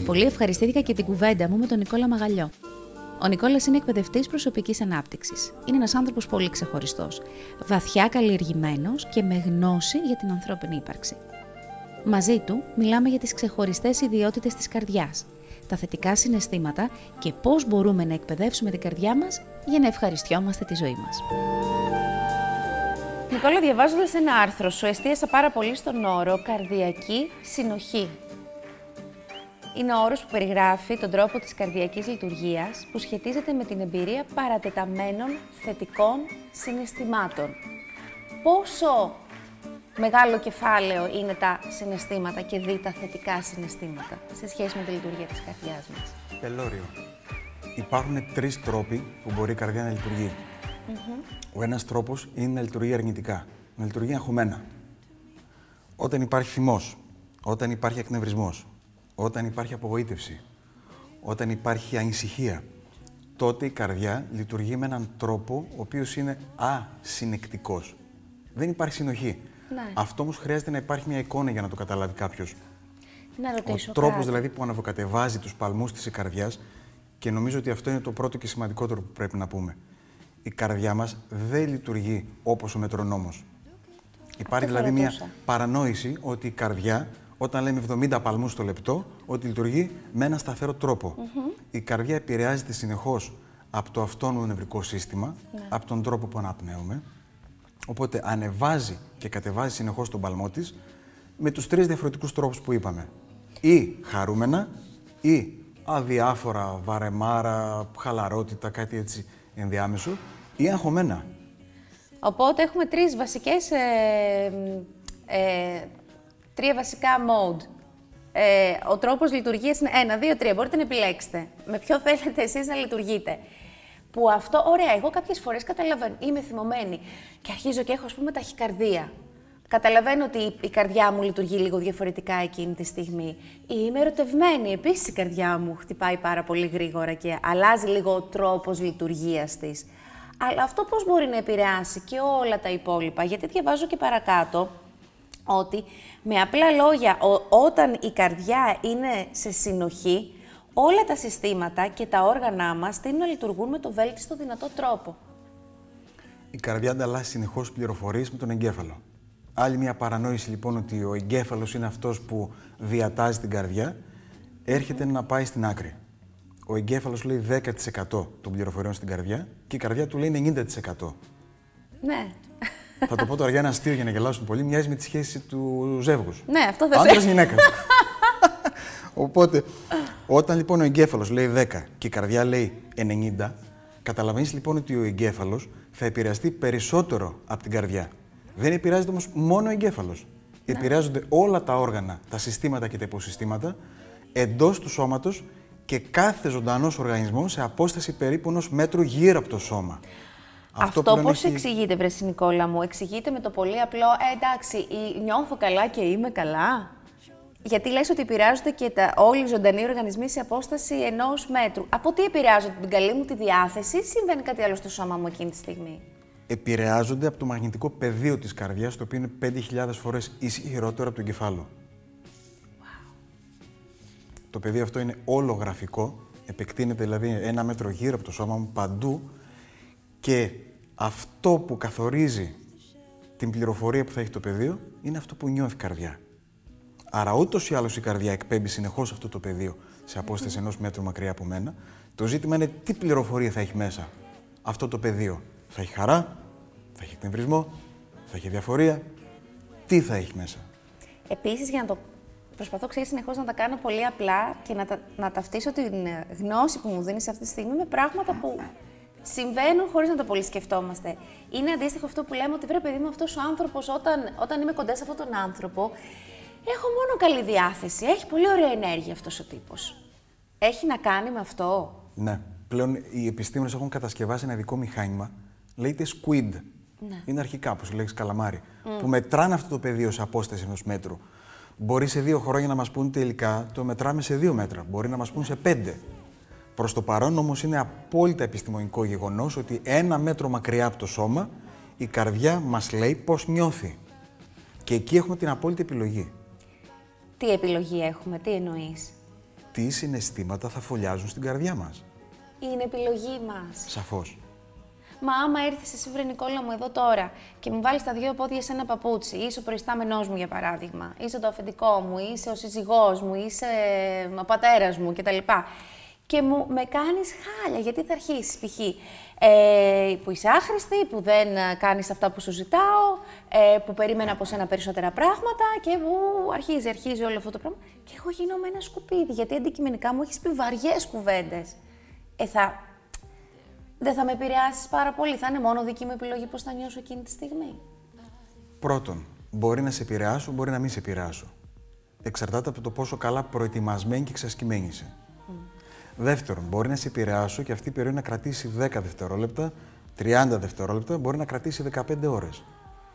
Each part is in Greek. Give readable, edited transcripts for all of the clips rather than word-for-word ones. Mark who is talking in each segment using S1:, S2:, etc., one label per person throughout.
S1: Πολύ ευχαριστήθηκα και την κουβέντα μου με τον Νικόλα Μαγαλιό. Ο Νικόλας είναι εκπαιδευτής προσωπικής ανάπτυξης. Είναι ένας άνθρωπος πολύ ξεχωριστός, βαθιά καλλιεργημένος και με γνώση για την ανθρώπινη ύπαρξη. Μαζί του μιλάμε για τις ξεχωριστές ιδιότητες της καρδιάς, τα θετικά συναισθήματα και πώς μπορούμε να εκπαιδεύσουμε την καρδιά μας για να ευχαριστιόμαστε τη ζωή μας. Νικόλα, διαβάζοντας ένα άρθρο σου, εστίασα πάρα πολύ στον όρο καρδιακή συνοχή. Είναι ο όρος που περιγράφει τον τρόπο της καρδιακής λειτουργίας που σχετίζεται με την εμπειρία παρατεταμένων θετικών συναισθημάτων. Πόσο μεγάλο κεφάλαιο είναι τα συναισθήματα και τα θετικά συναισθήματα σε σχέση με τη λειτουργία της καρδιάς μας?
S2: Πελώριο. Υπάρχουν τρεις τρόποι που μπορεί η καρδιά να λειτουργεί. Ο ένας τρόπος είναι να λειτουργεί αρνητικά, να λειτουργεί αγχωμένα. Όταν υπάρχει θυμός, όταν υπάρχει εκνευρισμός, όταν υπάρχει απογοήτευση, όταν υπάρχει ανησυχία, τότε η καρδιά λειτουργεί με έναν τρόπο ο οποίος είναι ασυνεκτικός. Δεν υπάρχει συνοχή.
S1: Ναι.
S2: Αυτό όμως χρειάζεται να υπάρχει μια εικόνα για να το καταλάβει κάποιος.
S1: Να ρωτήσω
S2: Ο τρόπος δηλαδή που αναβοκατεβάζει τους παλμούς της καρδιάς, και νομίζω ότι αυτό είναι το πρώτο και σημαντικότερο που πρέπει να πούμε. Η καρδιά μας δεν λειτουργεί όπως ο μετρονόμος. Υπάρχει δηλαδή μια παρανόηση ότι η καρδιά, όταν λέμε 70 παλμούς το λεπτό, ότι λειτουργεί με ένα σταθερό τρόπο. Η καρδιά επηρεάζεται συνεχώς από το αυτόνομο νευρικό σύστημα, από τον τρόπο που αναπνέουμε. Οπότε ανεβάζει και κατεβάζει συνεχώς τον παλμό της με τους τρεις διαφορετικούς τρόπους που είπαμε. Ή χαρούμενα, ή αδιάφορα, βαρεμάρα, χαλαρότητα, κάτι έτσι ενδιάμεσο, ή αγχωμένα.
S1: Οπότε έχουμε τρία βασικά mode. Ο τρόπος λειτουργίας είναι 1, 2, 3. Μπορείτε να επιλέξετε με ποιο θέλετε εσείς να λειτουργείτε. Που αυτό, ωραία, εγώ κάποιες φορές καταλαβαίνω, είμαι θυμωμένη και αρχίζω και έχω, ας πούμε, ταχυκαρδία. Καταλαβαίνω ότι η καρδιά μου λειτουργεί λίγο διαφορετικά εκείνη τη στιγμή. Ή είμαι ερωτευμένη, επίσης η καρδιά μου χτυπάει πάρα πολύ γρήγορα και αλλάζει λίγο ο τρόπος λειτουργίας της. Αλλά αυτό πώς μπορεί να επηρεάσει και όλα τα υπόλοιπα? Γιατί διαβάζω και παρακάτω ότι με απλά λόγια, όταν η καρδιά είναι σε συνοχή, όλα τα συστήματα και τα όργανα μας τείνουν να λειτουργούν με το βέλτιστο δυνατό τρόπο.
S2: Η καρδιά ανταλλάσσει συνεχώς πληροφορίες με τον εγκέφαλο. Άλλη μια παρανόηση λοιπόν ότι ο εγκέφαλος είναι αυτός που διατάζει την καρδιά, έρχεται να πάει στην άκρη. Ο εγκέφαλος λέει 10% των πληροφοριών στην καρδιά και η καρδιά του λέει 90%.
S1: Ναι.
S2: Θα το πω τώρα για ένα αστείο για να γελάσουν πολύ, μοιάζει με τη σχέση του ζεύγους.
S1: Ναι, αυτό θα
S2: άντρας γυναίκα. Οπότε, όταν λοιπόν ο εγκέφαλος λέει 10 και η καρδιά λέει 90, καταλαβαίνεις λοιπόν ότι ο εγκέφαλος θα επηρεαστεί περισσότερο από την καρδιά. Δεν επηρεάζεται όμως μόνο ο εγκέφαλος. Ναι. Επηρεάζονται όλα τα όργανα, τα συστήματα και τα υποσυστήματα εντός του σώματος και κάθε ζωντανός οργανισμός σε απόσταση περίπου 1 μέτρου γύρω από το σώμα.
S1: Αυτό πώς εξηγείται, βρε Νικόλα μου? Εξηγείται με το πολύ απλό, εντάξει, νιώθω καλά και είμαι καλά. Γιατί λες ότι επηρεάζονται και όλοι οι ζωντανοί οργανισμοί σε απόσταση 1 μέτρου. Από τι επηρεάζονται? Την καλή μου τη διάθεση ή συμβαίνει κάτι άλλο στο σώμα μου εκείνη τη στιγμή?
S2: Επηρεάζονται από το μαγνητικό πεδίο της καρδιάς, το οποίο είναι 5.000 φορές ισχυρότερο από το εγκεφάλαιο.
S1: Wow.
S2: Το πεδίο αυτό είναι ολογραφικό, επεκτείνεται δηλαδή 1 μέτρο γύρω από το σώμα μου παντού και αυτό που καθορίζει την πληροφορία που θα έχει το πεδίο είναι αυτό που νιώθει η καρδιά. Άρα ούτως ή άλλως η καρδιά εκπέμπει συνεχώς αυτό το πεδίο σε απόσταση 1 μέτρου μακριά από μένα. Το ζήτημα είναι τι πληροφορία θα έχει μέσα αυτό το πεδίο. Θα έχει χαρά, θα έχει εκνευρισμό, θα έχει διαφορία. Τι θα έχει μέσα?
S1: Επίσης, για να το προσπαθώ συνεχώς να τα κάνω πολύ απλά και να ταυτίσω την γνώση που μου δίνεις αυτή τη στιγμή με πράγματα που συμβαίνουν χωρίς να το πολύ σκεφτόμαστε. Είναι αντίστοιχο αυτό που λέμε ότι βρε παιδί μου, αυτός ο άνθρωπος, όταν είμαι κοντά σε αυτόν τον άνθρωπο, έχω μόνο καλή διάθεση. Έχει πολύ ωραία ενέργεια αυτός ο τύπος. Έχει να κάνει με αυτό?
S2: Ναι. Πλέον οι επιστήμονες έχουν κατασκευάσει ένα ειδικό μηχάνημα, λέγεται SQUID. Ναι. Είναι αρχικά, όπως λέγεις, καλαμάρι, που μετράνε αυτό το πεδίο σε απόσταση 1 μέτρου. Μπορεί σε 2 χρόνια να μας πούν τελικά το μετράμε σε 2 μέτρα. Μπορεί να μας πούν σε 5. Προς το παρόν όμως είναι απόλυτα επιστημονικό γεγονός ότι 1 μέτρο μακριά από το σώμα η καρδιά μας λέει πώς νιώθει. Και εκεί έχουμε την απόλυτη επιλογή.
S1: Τι επιλογή έχουμε, τι εννοείς?
S2: τι συναισθήματα θα φωλιάζουν στην καρδιά μας.
S1: Είναι επιλογή μας.
S2: Σαφώς.
S1: Μα άμα έρθεις εσύ, βρε Νικόλα μου, εδώ τώρα και μου βάλεις τα δύο πόδια σε ένα παπούτσι, είσαι ο προϊστάμενός μου για παράδειγμα, είσαι το αφεντικό μου, είσαι ο σύζυγός μου, είσαι ο πατέρας μου κτλ. Και με κάνεις χάλια, γιατί θα αρχίσεις π.χ. Που είσαι άχρηστη, που δεν κάνεις αυτά που σου ζητάω, που περίμενα από σένα περισσότερα πράγματα και που αρχίζει όλο αυτό το πράγμα. Και εγώ γίνομαι ένα σκουπίδι, γιατί αντικειμενικά μου έχεις πει βαριές κουβέντες. Δεν θα με επηρεάσεις πάρα πολύ, θα είναι μόνο δική μου επιλογή πώς θα νιώσω εκείνη τη στιγμή.
S2: Πρώτον, μπορεί να σε επηρεάσω, μπορεί να μην σε επηρεάσω. Εξαρτάται από το πόσο καλά προετοιμασμένη και εξασκημένη είσαι. Δεύτερον, μπορεί να σε επηρεάσω και αυτή η περίοδο να κρατήσει 10 δευτερόλεπτα, 30 δευτερόλεπτα, μπορεί να κρατήσει 15 ώρες.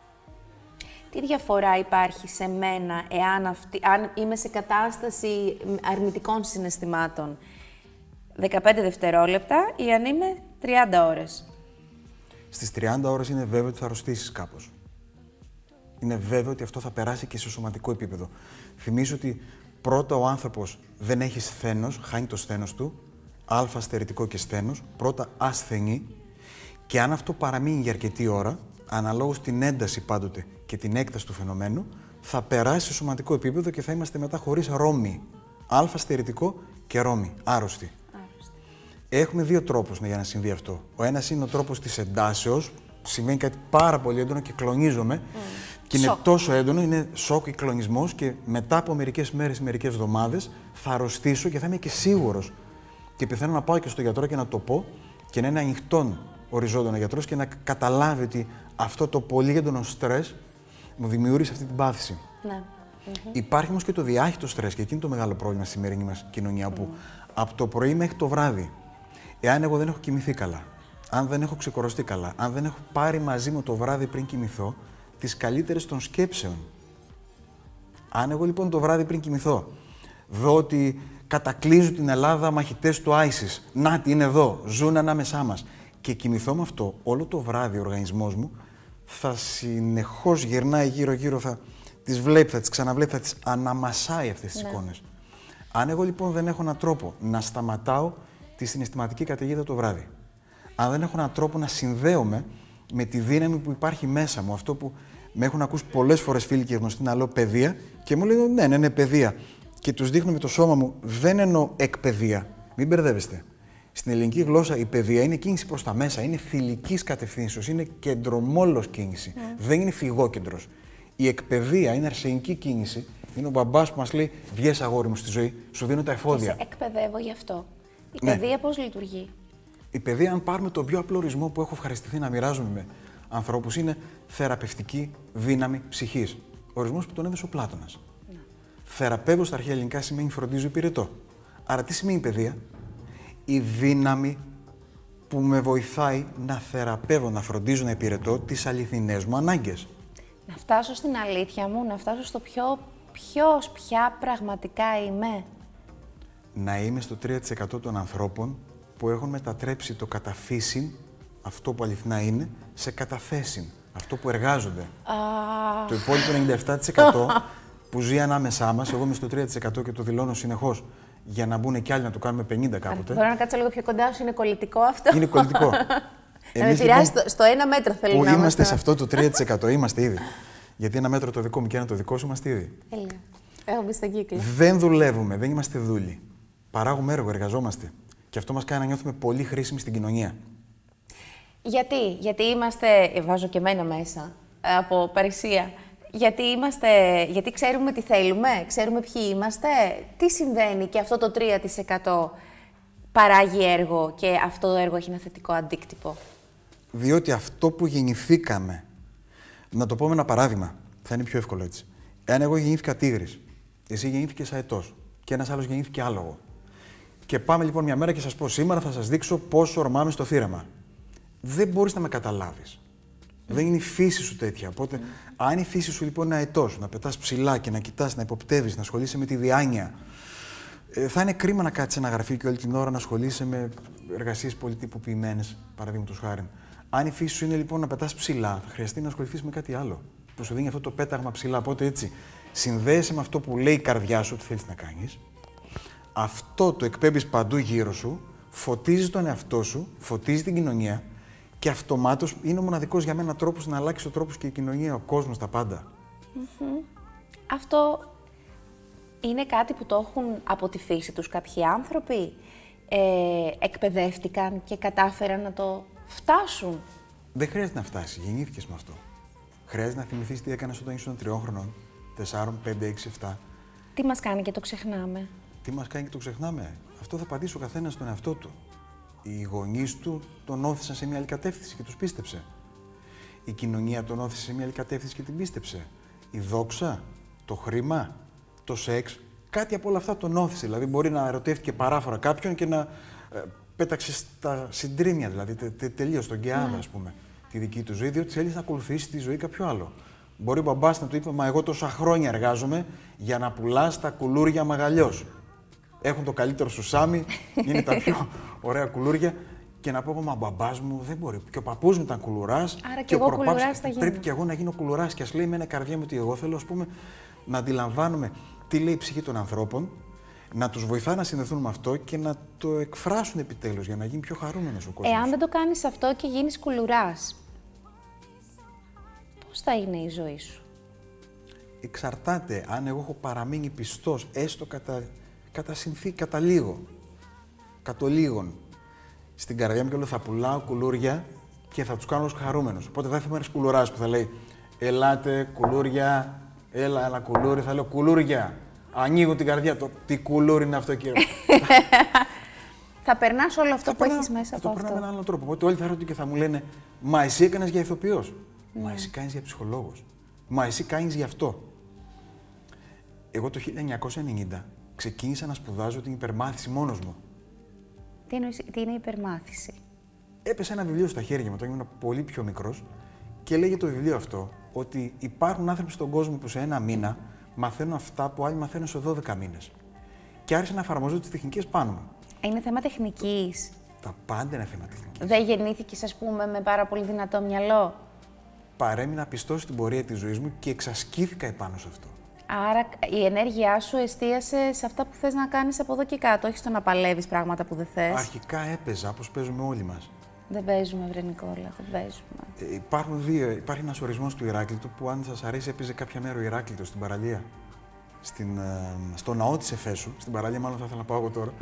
S1: Τι διαφορά υπάρχει σε μένα αν είμαι σε κατάσταση αρνητικών συναισθημάτων 15 δευτερόλεπτα ή αν είμαι 30 ώρες?
S2: Στις 30 ώρες είναι βέβαιο ότι θα αρρωστήσεις κάπως. Είναι βέβαιο ότι αυτό θα περάσει και σε σωματικό επίπεδο. Θυμίζω ότι πρώτα ο άνθρωπος δεν έχει σθένος, χάνει το σθένος του, αλφα στερητικό και σθένος, πρώτα ασθενεί και αν αυτό παραμείνει για αρκετή ώρα, αναλόγως την ένταση πάντοτε και την έκταση του φαινομένου, θα περάσει σε σωματικό επίπεδο και θα είμαστε μετά χωρίς ρόμι. Αλφα στερητικό και ρόμι, άρρωστοι. Έχουμε δύο τρόπους για να συμβεί αυτό. Ο ένας είναι ο τρόπος της εντάσεως, σημαίνει κάτι πάρα πολύ έντονο και κλονίζομαι. Και είναι τόσο έντονο, είναι σοκ ή κλονισμός και μετά από μερικές μέρες, μερικές εβδομάδες θα αρρωστήσω και θα είμαι και σίγουρος. Και πιθανόν να πάω και στο γιατρό και να το πω και να είναι ανοιχτόν οριζόντων ο γιατρός και να καταλάβει ότι αυτό το πολύ έντονο στρες μου δημιούργησε αυτή την πάθηση.
S1: Ναι.
S2: Υπάρχει όμως και το διάχυτο στρες και εκείνο το μεγάλο πρόβλημα στη σημερινή μας κοινωνία που από το πρωί μέχρι το βράδυ, εάν εγώ δεν έχω κοιμηθεί καλά, αν δεν έχω ξεκουραστεί καλά, αν δεν έχω πάρει μαζί μου το βράδυ πριν κοιμηθώ, τις καλύτερες των σκέψεων. Αν εγώ λοιπόν το βράδυ πριν κοιμηθώ δω ότι κατακλείζουν την Ελλάδα μαχητές του ISIS, να τι είναι εδώ, ζουν ανάμεσά μας και κοιμηθώ με αυτό, όλο το βράδυ ο οργανισμός μου θα συνεχώς γυρνάει γύρω-γύρω, θα τις βλέπει, θα τις ξαναβλέπει, θα τις αναμασάει αυτές τις εικόνες. Αν εγώ λοιπόν δεν έχω έναν τρόπο να σταματάω τη συναισθηματική καταιγίδα το βράδυ, αν δεν έχω έναν τρόπο να συνδέομαι με τη δύναμη που υπάρχει μέσα μου, αυτό που με έχουν ακούσει πολλές φορές φίλοι και γνωστοί να λέω παιδεία και μου λένε ναι, παιδεία. Και τους δείχνω με το σώμα μου, δεν εννοώ εκπαιδεία. Μην μπερδεύεστε. Στην ελληνική γλώσσα η παιδεία είναι κίνηση προς τα μέσα, είναι θηλυκής κατευθύνσεως, είναι κεντρομόλος κίνηση. Δεν είναι φυγόκεντρος. Η εκπαιδεία είναι αρσενική κίνηση. Είναι ο μπαμπάς που μας λέει: βγες αγόρι μου στη ζωή, σου δίνω τα εφόδια.
S1: Και σε εκπαιδεύω γι' αυτό. Η παιδεία πώς λειτουργεί?
S2: Η παιδεία, αν πάρουμε τον πιο απλό ορισμό που έχω ευχαριστηθεί να μοιράζομαι με ανθρώπους, είναι θεραπευτική δύναμη ψυχής. Ορισμός που τον έδωσε ο Πλάτωνας. Θεραπεύω στα αρχαία ελληνικά σημαίνει φροντίζω, υπηρετώ. Άρα τι σημαίνει η παιδεία? Η δύναμη που με βοηθάει να θεραπεύω, να φροντίζω, να υπηρετώ τις αληθινές μου ανάγκες.
S1: Να φτάσω στην αλήθεια μου, να φτάσω στο ποιος πια πραγματικά είμαι.
S2: Να είμαι στο 3% των ανθρώπων που έχουν μετατρέψει το καταφύσιν, αυτό που αληθινά είναι, σε καταθέσιν, αυτό που εργάζονται. Το υπόλοιπο 97% που ζει ανάμεσά μας, εγώ είμαι στο 3% και το δηλώνω συνεχώς, για να μπουν κι άλλοι να το κάνουμε 50 κάποτε.
S1: Μπορώ να κάτσω λίγο πιο κοντά σου, είναι κολλητικό αυτό?
S2: Είναι κολλητικό.
S1: Να με επηρεάσει στο 1 μέτρο θέλω να είμαστε.
S2: Είμαστε σε αυτό το 3%, είμαστε ήδη. Γιατί ένα μέτρο το δικό μου και ένα το δικό σου είμαστε ήδη.
S1: Έχω μπει στον κύκλο.
S2: Δεν δουλεύουμε, δεν είμαστε δούλοι. Παράγουμε έργο, εργαζόμαστε. Και αυτό μας κάνει να νιώθουμε πολύ χρήσιμοι στην κοινωνία.
S1: Γιατί είμαστε, βάζω και εμένα μέσα, από παρησία. Γιατί ξέρουμε τι θέλουμε, ξέρουμε ποιοι είμαστε. Τι συμβαίνει και αυτό το 3% παράγει έργο και αυτό το έργο έχει ένα θετικό αντίκτυπο?
S2: Διότι αυτό που γεννηθήκαμε, να το πω με ένα παράδειγμα, θα είναι πιο εύκολο έτσι. Εάν εγώ γεννήθηκα τίγρης, εσύ γεννήθηκες αετός και ένας άλλος γεννήθηκε άλογο. Και πάμε λοιπόν μια μέρα και σας πω: σήμερα θα σας δείξω πώς ορμάμε στο θύραμα. Δεν μπορείς να με καταλάβεις. Δεν είναι η φύση σου τέτοια. Οπότε, αν η φύση σου λοιπόν είναι αετός, να πετάς ψηλά και να κοιτάς, να υποπτεύεις, να ασχολείσαι με τη διάνοια, θα είναι κρίμα να κάτσεις σε ένα γραφείο και όλη την ώρα να ασχολείσαι με εργασίες πολύ τυποποιημένες, παραδείγματος χάριν. Αν η φύση σου είναι λοιπόν να πετάς ψηλά, θα χρειαστεί να ασχοληθείς με κάτι άλλο που σου δίνει αυτό το πέταγμα ψηλά. Οπότε έτσι, συνδέεσαι με αυτό που λέει η καρδιά σου ότι θέλεις να κάνεις. αυτό το εκπέμπεις παντού γύρω σου, φωτίζει τον εαυτό σου, φωτίζει την κοινωνία και αυτομάτως είναι ο μοναδικός για μένα τρόπος να αλλάξει ο τρόπος και η κοινωνία, ο κόσμος, τα πάντα.
S1: Αυτό είναι κάτι που το έχουν από τη φύση τους κάποιοι άνθρωποι, εκπαιδεύτηκαν και κατάφεραν να το φτάσουν.
S2: Δεν χρειάζεται να φτάσει, γεννήθηκες με αυτό. Χρειάζεται να θυμηθείς τι έκανες όταν ήσουν 3 χρονών, 4, 5, 6, 7.
S1: Τι μας κάνει και το ξεχνάμε.
S2: Τι μας κάνει και το ξεχνάμε. Αυτό θα πατήσει ο καθένας στον εαυτό του. Οι γονείς του τον όθησαν σε μια άλλη κατεύθυνση και τους πίστεψε. Η κοινωνία τον όθησε σε μια άλλη κατεύθυνση και την πίστεψε. Η δόξα, το χρήμα, το σεξ, κάτι από όλα αυτά τον όθησε. Δηλαδή, μπορεί να ερωτεύτηκε παράφορα κάποιον και να πέταξε στα συντρίμμια, δηλαδή τελείως στον Κεάδα, ας πούμε, τη δική του ζωή, διότι θέλει να ακολουθήσει τη ζωή κάποιο άλλο. Μπορεί ο μπαμπάς να του είπε: Μα εγώ τόσα χρόνια εργάζομαι για να πουλάς τα κουλούρια μαγαλιός. Έχουν το καλύτερο σουσάμι, είναι τα πιο ωραία κουλούρια. Και να πω εγώ: Μα ο μπαμπάς μου δεν μπορεί. Και ο παππούς μου ήταν κουλουράς.
S1: Άρα και εγώ κουλουράς θα γίνω.
S2: Πρέπει και εγώ να γίνω κουλουράς. Και ας λέει με ένα καρδιά μου ότι εγώ θέλω, ας πούμε, να αντιλαμβάνομαι τι λέει η ψυχή των ανθρώπων, να τους βοηθά να συνδεθούν με αυτό και να το εκφράσουν επιτέλους για να γίνει πιο χαρούμενος ο κόσμος.
S1: Εάν δεν το κάνεις αυτό και γίνεις κουλουράς, πώς θα είναι η ζωή σου?
S2: Εξαρτάται αν εγώ έχω παραμείνει πιστός, έστω κατά λίγο, κατ' ολίγον, στην καρδιά μου και λέω θα πουλάω κουλούρια και θα τους κάνω όλους χαρούμενους. Οπότε δεν θα είμαι ένας κουλουράς που θα λέει ελάτε κουλούρια, έλα κουλούρι, θα λέω κουλούρια. Ανοίγω την καρδιά, τι κουλούρι είναι αυτό, κύριε.
S1: Θα περνάς όλο αυτό που έχεις μέσα από αυτό.
S2: Θα το περνάω με έναν άλλο τρόπο. Οπότε όλοι θα έρχονται και θα μου λένε μα εσύ έκανες για ηθοποιός. Μα εσύ κάνεις για ψυχολόγος. Μα εσύ κάνεις για αυτό. Εγώ το 1990 ξεκίνησα να σπουδάζω την υπερμάθηση μόνος μου.
S1: Τι είναι η υπερμάθηση?
S2: Έπεσε ένα βιβλίο στα χέρια μου όταν ήμουν πολύ πιο μικρός και λέγε το βιβλίο αυτό ότι υπάρχουν άνθρωποι στον κόσμο που σε ένα μήνα μαθαίνουν αυτά που άλλοι μαθαίνουν σε 12 μήνες. Και άρχισα να εφαρμόζω τις τεχνικές πάνω μου.
S1: Είναι θέμα τεχνικής.
S2: Τα πάντα είναι θέμα τεχνικής.
S1: Δεν γεννήθηκες, ας πούμε, με πάρα πολύ δυνατό μυαλό?
S2: Παρέμεινα πιστός στην πορεία της ζωής μου και εξασκήθηκα επάνω σε αυτό.
S1: Άρα η ενέργειά σου εστίασε σε αυτά που θες να κάνεις από εδώ και κάτω, όχι στο να παλεύεις πράγματα που δεν θες.
S2: Αρχικά έπαιζα, όπως παίζουμε όλοι μας.
S1: Δεν παίζουμε, βρε Νικόλα, δεν παίζουμε.
S2: Υπάρχει ένας ορισμός του Ηράκλειτου που, αν σας αρέσει, έπαιζε κάποια μέρα ο Ηράκλειτος στην παραλία. Στο ναό της Εφέσου, στην παραλία, μάλλον θα ήθελα να πάω εγώ τώρα.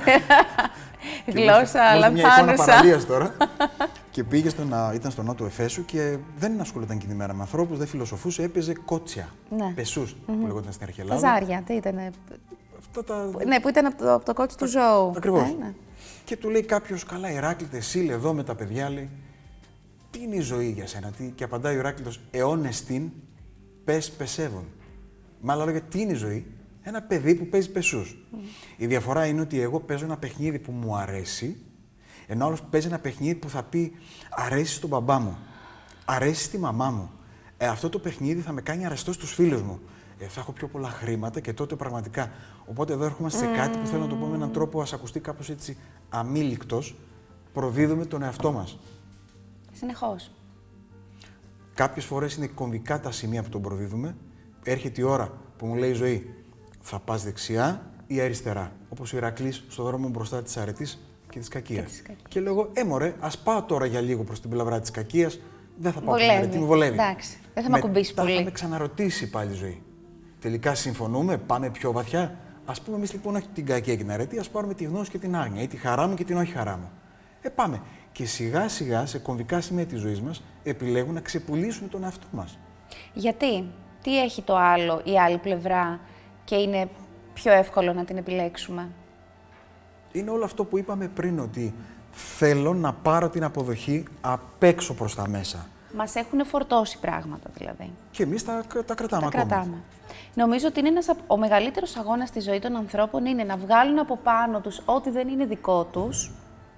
S1: Γλώσσα, λαμφάνουσα.
S2: Μια εικόνα παραλίας τώρα. Και πήγε ήταν στο ναό του Εφέσου και δεν ασχολούνταν εκείνη τη μέρα με ανθρώπους, δεν φιλοσοφούσε, έπαιζε κότσια.
S1: Ναι.
S2: Πεσούς, που λεγόταν στην αρχαία Ελλάδα.
S1: Ζάρια, τι ήτανε? Ναι, που ήταν από το κότσι του ζώου.
S2: Ακριβώς. Ναι. Και του λέει κάποιος, καλά, Ηράκλειτε, εσύ εδώ με τα παιδιά, λέει, τι είναι η ζωή για σένα? Και απαντάει ο Ηράκλειτος, αιώνες την, πεσεύουν. Με άλλα λόγια, τι είναι η ζωή? Ένα παιδί που παίζει πεσούς. Η διαφορά είναι ότι εγώ παίζω ένα παιχνίδι που μου αρέσει, ενώ άλλος παίζει ένα παιχνίδι που θα πει αρέσει στον μπαμπά μου, αρέσει στη μαμά μου. Αυτό το παιχνίδι θα με κάνει αρεστό στους φίλους μου. Θα έχω πιο πολλά χρήματα και τότε πραγματικά. Οπότε εδώ έρχομαστε σε κάτι που θέλω να το πω με έναν τρόπο, ας ακουστεί κάπως έτσι αμήλικτος, προδίδουμε τον εαυτό μας.
S1: Συνεχώς.
S2: Κάποιες φορές είναι κομβικά τα σημεία που τον προδίδουμε. Έρχεται η ώρα που μου λέει η ζωή, θα πας δεξιά ή αριστερά. Όπως ο Ηρακλής στο δρόμο μπροστά της αρετής και της κακίας. Και λέω εγώ, μωρέ, ας πάω τώρα για λίγο προς την πλευρά της κακίας. Δεν θα πάω στην αρετή, μου βολεύει.
S1: Εντάξει, δεν θα με ακουμπήσει πολύ.
S2: Θα με ξαναρωτήσει πάλι η ζωή. Τελικά συμφωνούμε, πάμε πιο βαθιά. Ας πούμε εμείς λοιπόν όχι την κακία και την αρετή, ας πάρουμε τη γνώση και την άγνοια ή τη χαρά μου και την όχι χαρά μου. Πάμε. Και σιγά σιγά σε κομβικά σημεία της ζωής μας επιλέγουν να ξεπουλήσουν τον εαυτό μας.
S1: Γιατί? Τι έχει το άλλο, η άλλη πλευρά και είναι πιο εύκολο να την επιλέξουμε?
S2: Είναι όλο αυτό που είπαμε πριν, ότι θέλω να πάρω την αποδοχή απ' έξω προς τα μέσα.
S1: Μας έχουν φορτώσει πράγματα δηλαδή.
S2: Και εμείς τα κρατάμε ακόμα.
S1: Νομίζω ότι είναι ο μεγαλύτερος αγώνας στη ζωή των ανθρώπων είναι να βγάλουν από πάνω τους ό,τι δεν είναι δικό τους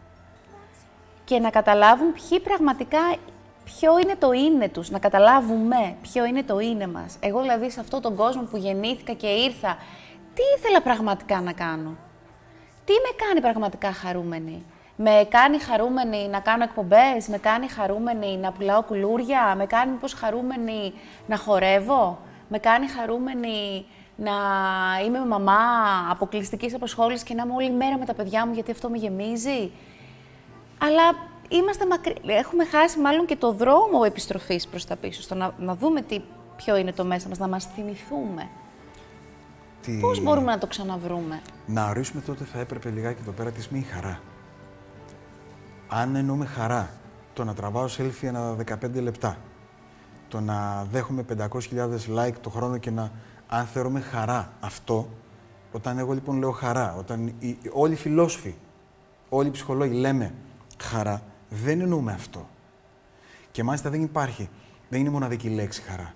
S1: και να καταλάβουν ποιο είναι το είναι τους, να καταλάβουμε ποιο είναι το είναι μας. Εγώ δηλαδή σε αυτόν τον κόσμο που γεννήθηκα και ήρθα, τι ήθελα πραγματικά να κάνω? Τι με κάνει πραγματικά χαρούμενη? Με κάνει χαρούμενη να κάνω εκπομπές, με κάνει χαρούμενη να πουλάω κουλούρια, με κάνει μήπως χαρούμενη να χορεύω, με κάνει χαρούμενη να είμαι μαμά αποκλειστικής απασχόλησης και να είμαι όλη μέρα με τα παιδιά μου γιατί αυτό με γεμίζει. Αλλά είμαστε έχουμε χάσει μάλλον και το δρόμο επιστροφής προς τα πίσω, στο να δούμε ποιο είναι το μέσα μας, να μας θυμηθούμε. Πώς μπορούμε να το ξαναβρούμε?
S2: Να ορίσουμε τότε θα έπρεπε λιγάκι εδώ πέρα τη μη χαρά. Αν εννοούμε χαρά, το να τραβάω selfie ανά 15 λεπτά, το να δέχομαι 500.000 like το χρόνο και αν θεωρούμε χαρά αυτό, όταν εγώ λοιπόν λέω χαρά, όταν όλοι οι φιλόσοφοι, όλοι οι ψυχολόγοι λέμε χαρά, δεν εννοούμε αυτό. Και μάλιστα δεν είναι μοναδική λέξη χαρά.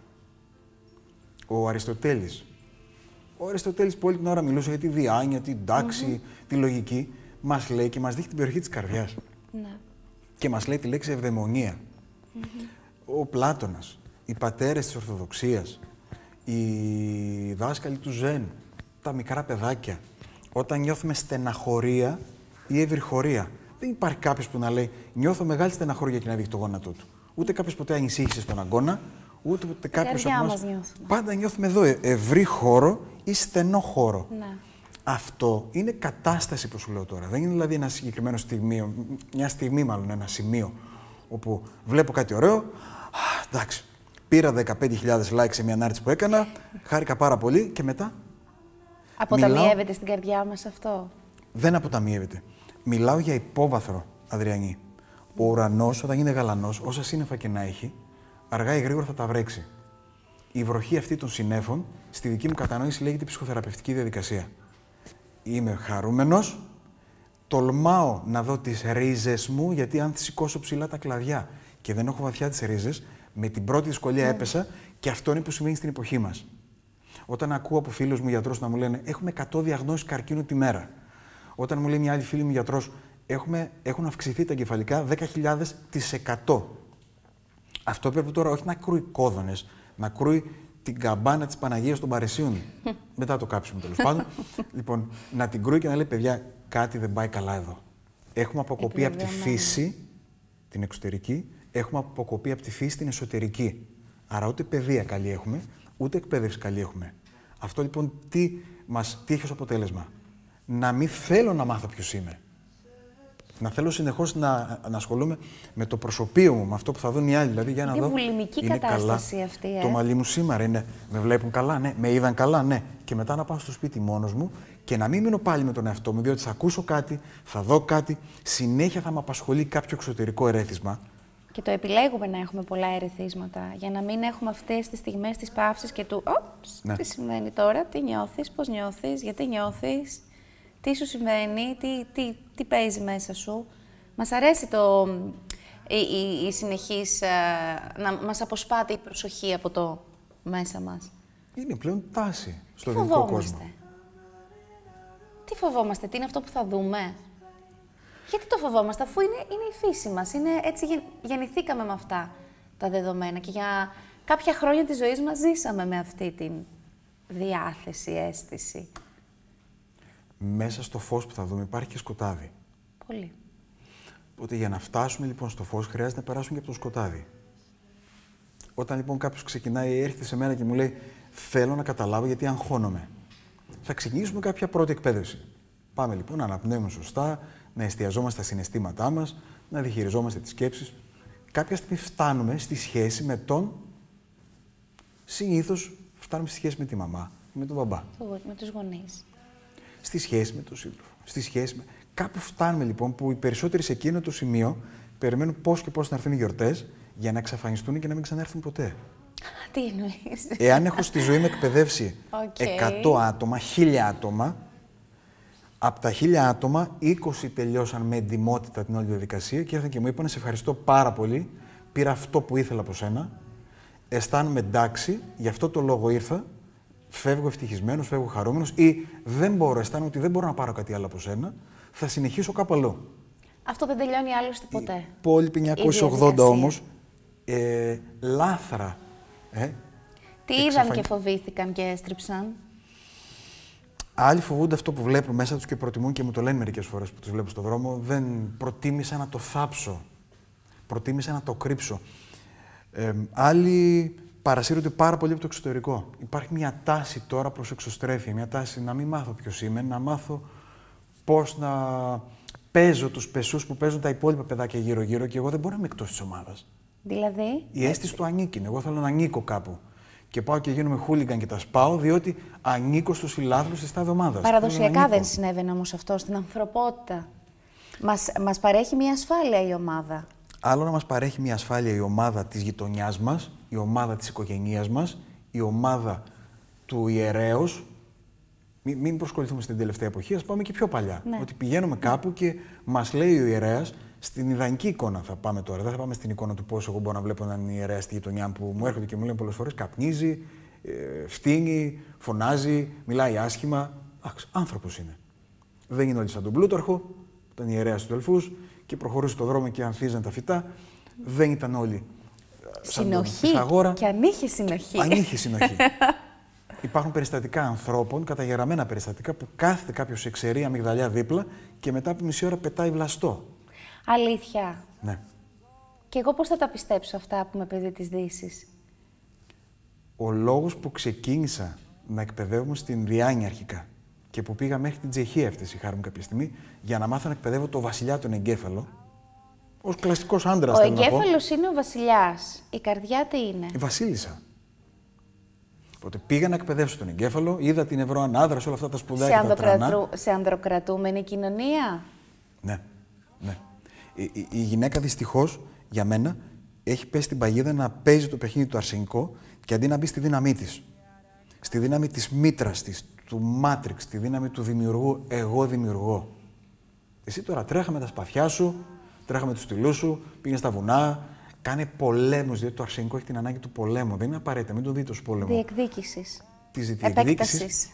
S2: Ο Αριστοτέλης που όλη την ώρα μιλούσε για τη διάνοια, την τάξη, τη λογική, μας λέει και μας δείχνει την περιοχή της καρδιάς.
S1: Ναι.
S2: Και μας λέει τη λέξη ευδαιμονία. Ο Πλάτωνας, οι πατέρες της Ορθοδοξίας, οι δάσκαλοι του Ζεν, τα μικρά παιδάκια, όταν νιώθουμε στεναχωρία ή ευρυχωρία, δεν υπάρχει κάποιος που να λέει νιώθω μεγάλη στεναχωρία και να δείχνει το γόνατό του. Ούτε κάποιος ποτέ ανησύχησε στον αγώνα, ούτε κάποιος από εμάς. Πάντα νιώθουμε εδώ ευρύ χώρο ή στενό χώρο.
S1: Ναι.
S2: Αυτό είναι κατάσταση που σου λέω τώρα. Δεν είναι δηλαδή ένα συγκεκριμένο στιγμίο, μια στιγμή μάλλον, ένα σημείο όπου βλέπω κάτι ωραίο. Εντάξει, πήρα 15.000 like σε μια ανάρτηση που έκανα, χάρηκα πάρα πολύ και μετά.
S1: Αποταμιεύεται στην καρδιά μας αυτό?
S2: Δεν αποταμιεύεται. Μιλάω για υπόβαθρο, Αδριανή. Ο ουρανός, όταν είναι γαλανός, όσα σύννεφα και να έχει, αργά ή γρήγορα θα τα βρέξει. Η βροχή αυτή των συννέφων, στη δική μου κατανόηση, λέγεται ψυχοθεραπευτική διαδικασία. Είμαι χαρούμενος, τολμάω να δω τις ρίζες μου, γιατί αν σηκώσω ψηλά τα κλαδιά και δεν έχω βαθιά τις ρίζες, με την πρώτη δυσκολία έπεσα και αυτό είναι που συμβαίνει στην εποχή μας. Όταν ακούω από φίλους μου γιατρούς να μου λένε έχουμε 100 διαγνώσεις καρκίνου τη μέρα. Όταν μου λέει μια άλλη φίλη μου γιατρός έχουν αυξηθεί τα εγκεφαλικά 10.000%. Αυτό πρέπει τώρα όχι να κρούει κόδωνες, να κρούει την καμπάνα της Παναγίας των Παρισίων. Μετά το κάψιμο τέλος πάντων. Λοιπόν, να την κρούει και να λέει παιδιά, κάτι δεν πάει καλά εδώ. Έχουμε αποκοπεί από τη φύση, την εξωτερική, έχουμε αποκοπεί από τη φύση την εσωτερική. Άρα ούτε παιδεία καλή έχουμε, ούτε εκπαίδευση καλή έχουμε. Αυτό λοιπόν τι έχει ως αποτέλεσμα? Να μην θέλω να μάθω ποιος είμαι. Να θέλω συνεχώς να ασχολούμαι με το προσωπείο μου, με αυτό που θα δουν οι άλλοι. Δηλαδή, για να δω.
S1: Είναι βουλημική κατάσταση
S2: καλά.
S1: αυτή.
S2: Το μαλλί μου σήμερα είναι. Με βλέπουν καλά, ναι. Με είδαν καλά, ναι. Και μετά να πάω στο σπίτι μόνος μου και να μην μείνω πάλι με τον εαυτό μου, διότι θα ακούσω κάτι, θα δω κάτι, συνέχεια θα με απασχολεί κάποιο εξωτερικό ερέθισμα.
S1: Και το επιλέγουμε να έχουμε πολλά ερεθίσματα, για να μην έχουμε αυτές τις στιγμές της παύσης και του «Όψ, ναι. Τι συμβαίνει τώρα, τι νιώθεις, πώς νιώθεις, γιατί νιώθεις, τι σου συμβαίνει, τι παίζει μέσα σου». Μας αρέσει η συνεχής, να μας αποσπάται η προσοχή από το μέσα μας.
S2: Είναι πλέον τάση στο δυτικό κόσμο.
S1: Τι φοβόμαστε, τι είναι αυτό που θα δούμε? Γιατί το φοβόμαστε, αφού είναι η φύση μας, έτσι γεννηθήκαμε με αυτά τα δεδομένα και για κάποια χρόνια της ζωής μας ζήσαμε με αυτή την διάθεση, αίσθηση.
S2: Μέσα στο φως που θα δούμε υπάρχει και σκοτάδι.
S1: Πολύ.
S2: Οπότε για να φτάσουμε λοιπόν στο φως χρειάζεται να περάσουμε και από το σκοτάδι. Όταν λοιπόν κάποιος ξεκινάει, έρχεται σε μένα και μου λέει θέλω να καταλάβω γιατί αγχώνομαι. Θα ξεκινήσουμε κάποια πρώτη εκπαίδευση. Πάμε λοιπόν να αναπνέουμε σωστά, να εστιαζόμαστε στα συναισθήματά μας, να διαχειριζόμαστε τις σκέψεις. Κάποια στιγμή φτάνουμε στη σχέση με συνήθως φτάνουμε στη σχέση με τη μαμά, με τον μπαμπά.
S1: Με τους γονείς.
S2: Στη σχέση με τον σύντροφο. Κάπου φτάνουμε λοιπόν που οι περισσότεροι σε εκείνο το σημείο περιμένουν πώς και πώς να έρθουν οι γιορτές για να εξαφανιστούν και να μην ξανάρθουν ποτέ.
S1: Τι εννοείς?
S2: Εάν έχω στη ζωή μου εκπαιδεύσει 100 άτομα, 1000 άτομα, από τα 1000 άτομα, 20 τελειώσαν με εντιμότητα την όλη διαδικασία και ήρθαν και μου είπαν: σε ευχαριστώ πάρα πολύ. Πήρα αυτό που ήθελα από σένα. Αισθάνομαι εντάξει, γι' αυτό το λόγο ήρθα. Φεύγω ευτυχισμένος, φεύγω χαρούμενος ή αισθάνομαι ότι δεν μπορώ να πάρω κάτι άλλο από σένα. Θα συνεχίσω κάπου αλλού.
S1: Αυτό δεν τελειώνει άλλωστε ποτέ.
S2: Οι υπόλοιποι 980 όμως, λάθρα.
S1: Τι είδαν και φοβήθηκαν και έστριψαν?
S2: Άλλοι φοβούνται αυτό που βλέπουν μέσα τους και προτιμούν και μου το λένε μερικές φορές που τους βλέπω στον δρόμο. Δεν προτίμησα να το θάψω. Προτίμησα να το κρύψω. Άλλοι παρασύρονται πάρα πολύ από το εξωτερικό. Υπάρχει μια τάση τώρα προς εξωστρέφεια, μια τάση να μην μάθω ποιος είμαι, να μάθω πώς να παίζω τους πεσούς που παίζουν τα υπόλοιπα παιδάκια γύρω-γύρω και εγώ δεν μπορώ να είμαι εκτός της ομάδας.
S1: Δηλαδή.
S2: Η αίσθηση του ανήκειν. Εγώ θέλω να ανήκω κάπου. Και πάω και γίνομαι χούλιγκαν και τα σπάω, διότι ανήκω στους φιλάθλους της τάδε ομάδας.
S1: Παραδοσιακά δεν συνέβαινε όμως αυτό στην ανθρωπότητα. Μας παρέχει μια ασφάλεια η ομάδα.
S2: Άλλο να μας παρέχει μια ασφάλεια η ομάδα της γειτονιάς μας, η ομάδα της οικογένειάς μας, η ομάδα του ιερέως. Μην προσκοληθούμε στην τελευταία εποχή, ας πάμε και πιο παλιά.
S1: Ναι.
S2: Ότι πηγαίνουμε κάπου και μας λέει ο ιερέας, στην ιδανική εικόνα θα πάμε τώρα. Δεν θα πάμε στην εικόνα του πώς εγώ μπορώ να βλέπω έναν ιερέα στη γειτονιά που μου έρχονται και μου λένε πολλές φορές καπνίζει, φτύνει, φωνάζει, μιλάει άσχημα. Άνθρωπος είναι. Δεν είναι όλοι σαν τον Πλούταρχο, ήταν ιερέας του Δελφούς και προχωρούσε στον δρόμο και ανθίζαν τα φυτά. Δεν ήταν όλοι σαν τον Πυθαγόρα.
S1: Και αν είχε συνοχή.
S2: Αν είχε συνοχή. Υπάρχουν περιστατικά ανθρώπων, καταγεγραμμένα περιστατικά, που κάθεται κάποιος σε ξερή αμυγδαλιά δίπλα και μετά από μισή ώρα πετάει βλαστό.
S1: Αλήθεια.
S2: Ναι.
S1: Και εγώ πώς θα τα πιστέψω αυτά που είμαι παιδί της Δύσης?
S2: Ο λόγος που ξεκίνησα να εκπαιδεύομαι στην Διάννη αρχικά και που πήγα μέχρι την Τσεχία αυτή η χάρη μου κάποια στιγμή για να μάθω να εκπαιδεύω το βασιλιά τον εγκέφαλο, ως κλασικός άντρας.
S1: Ο εγκέφαλος είναι ο βασιλιάς. Η καρδιά τι είναι?
S2: Η βασίλισσα. Οπότε πήγα να εκπαιδεύσω τον εγκέφαλο, είδα την ευρωανάδραση, όλα αυτά τα σπουδαία και τα τρανά.
S1: Σε ανδροκρατούμενη κοινωνία.
S2: Ναι, ναι. Η γυναίκα δυστυχώς, για μένα, έχει πέσει στην παγίδα να παίζει το παιχνίδι του αρσενικό και αντί να μπει στη δύναμή της, στη δύναμη της μήτρας της, του μάτριξ, στη δύναμη του δημιουργού, εγώ δημιουργώ. Εσύ τώρα τρέχα με τα σπαθιά σου, τρέχα με τους στυλούς σου, πήγαινε στα βουνά, κάνε πολέμους, διότι το αρσενικό έχει την ανάγκη του πολέμου. Δεν είναι απαραίτητα, μην το δείτε ως πόλεμο.
S1: Διεκδίκησης.
S2: Της διεκδίκησης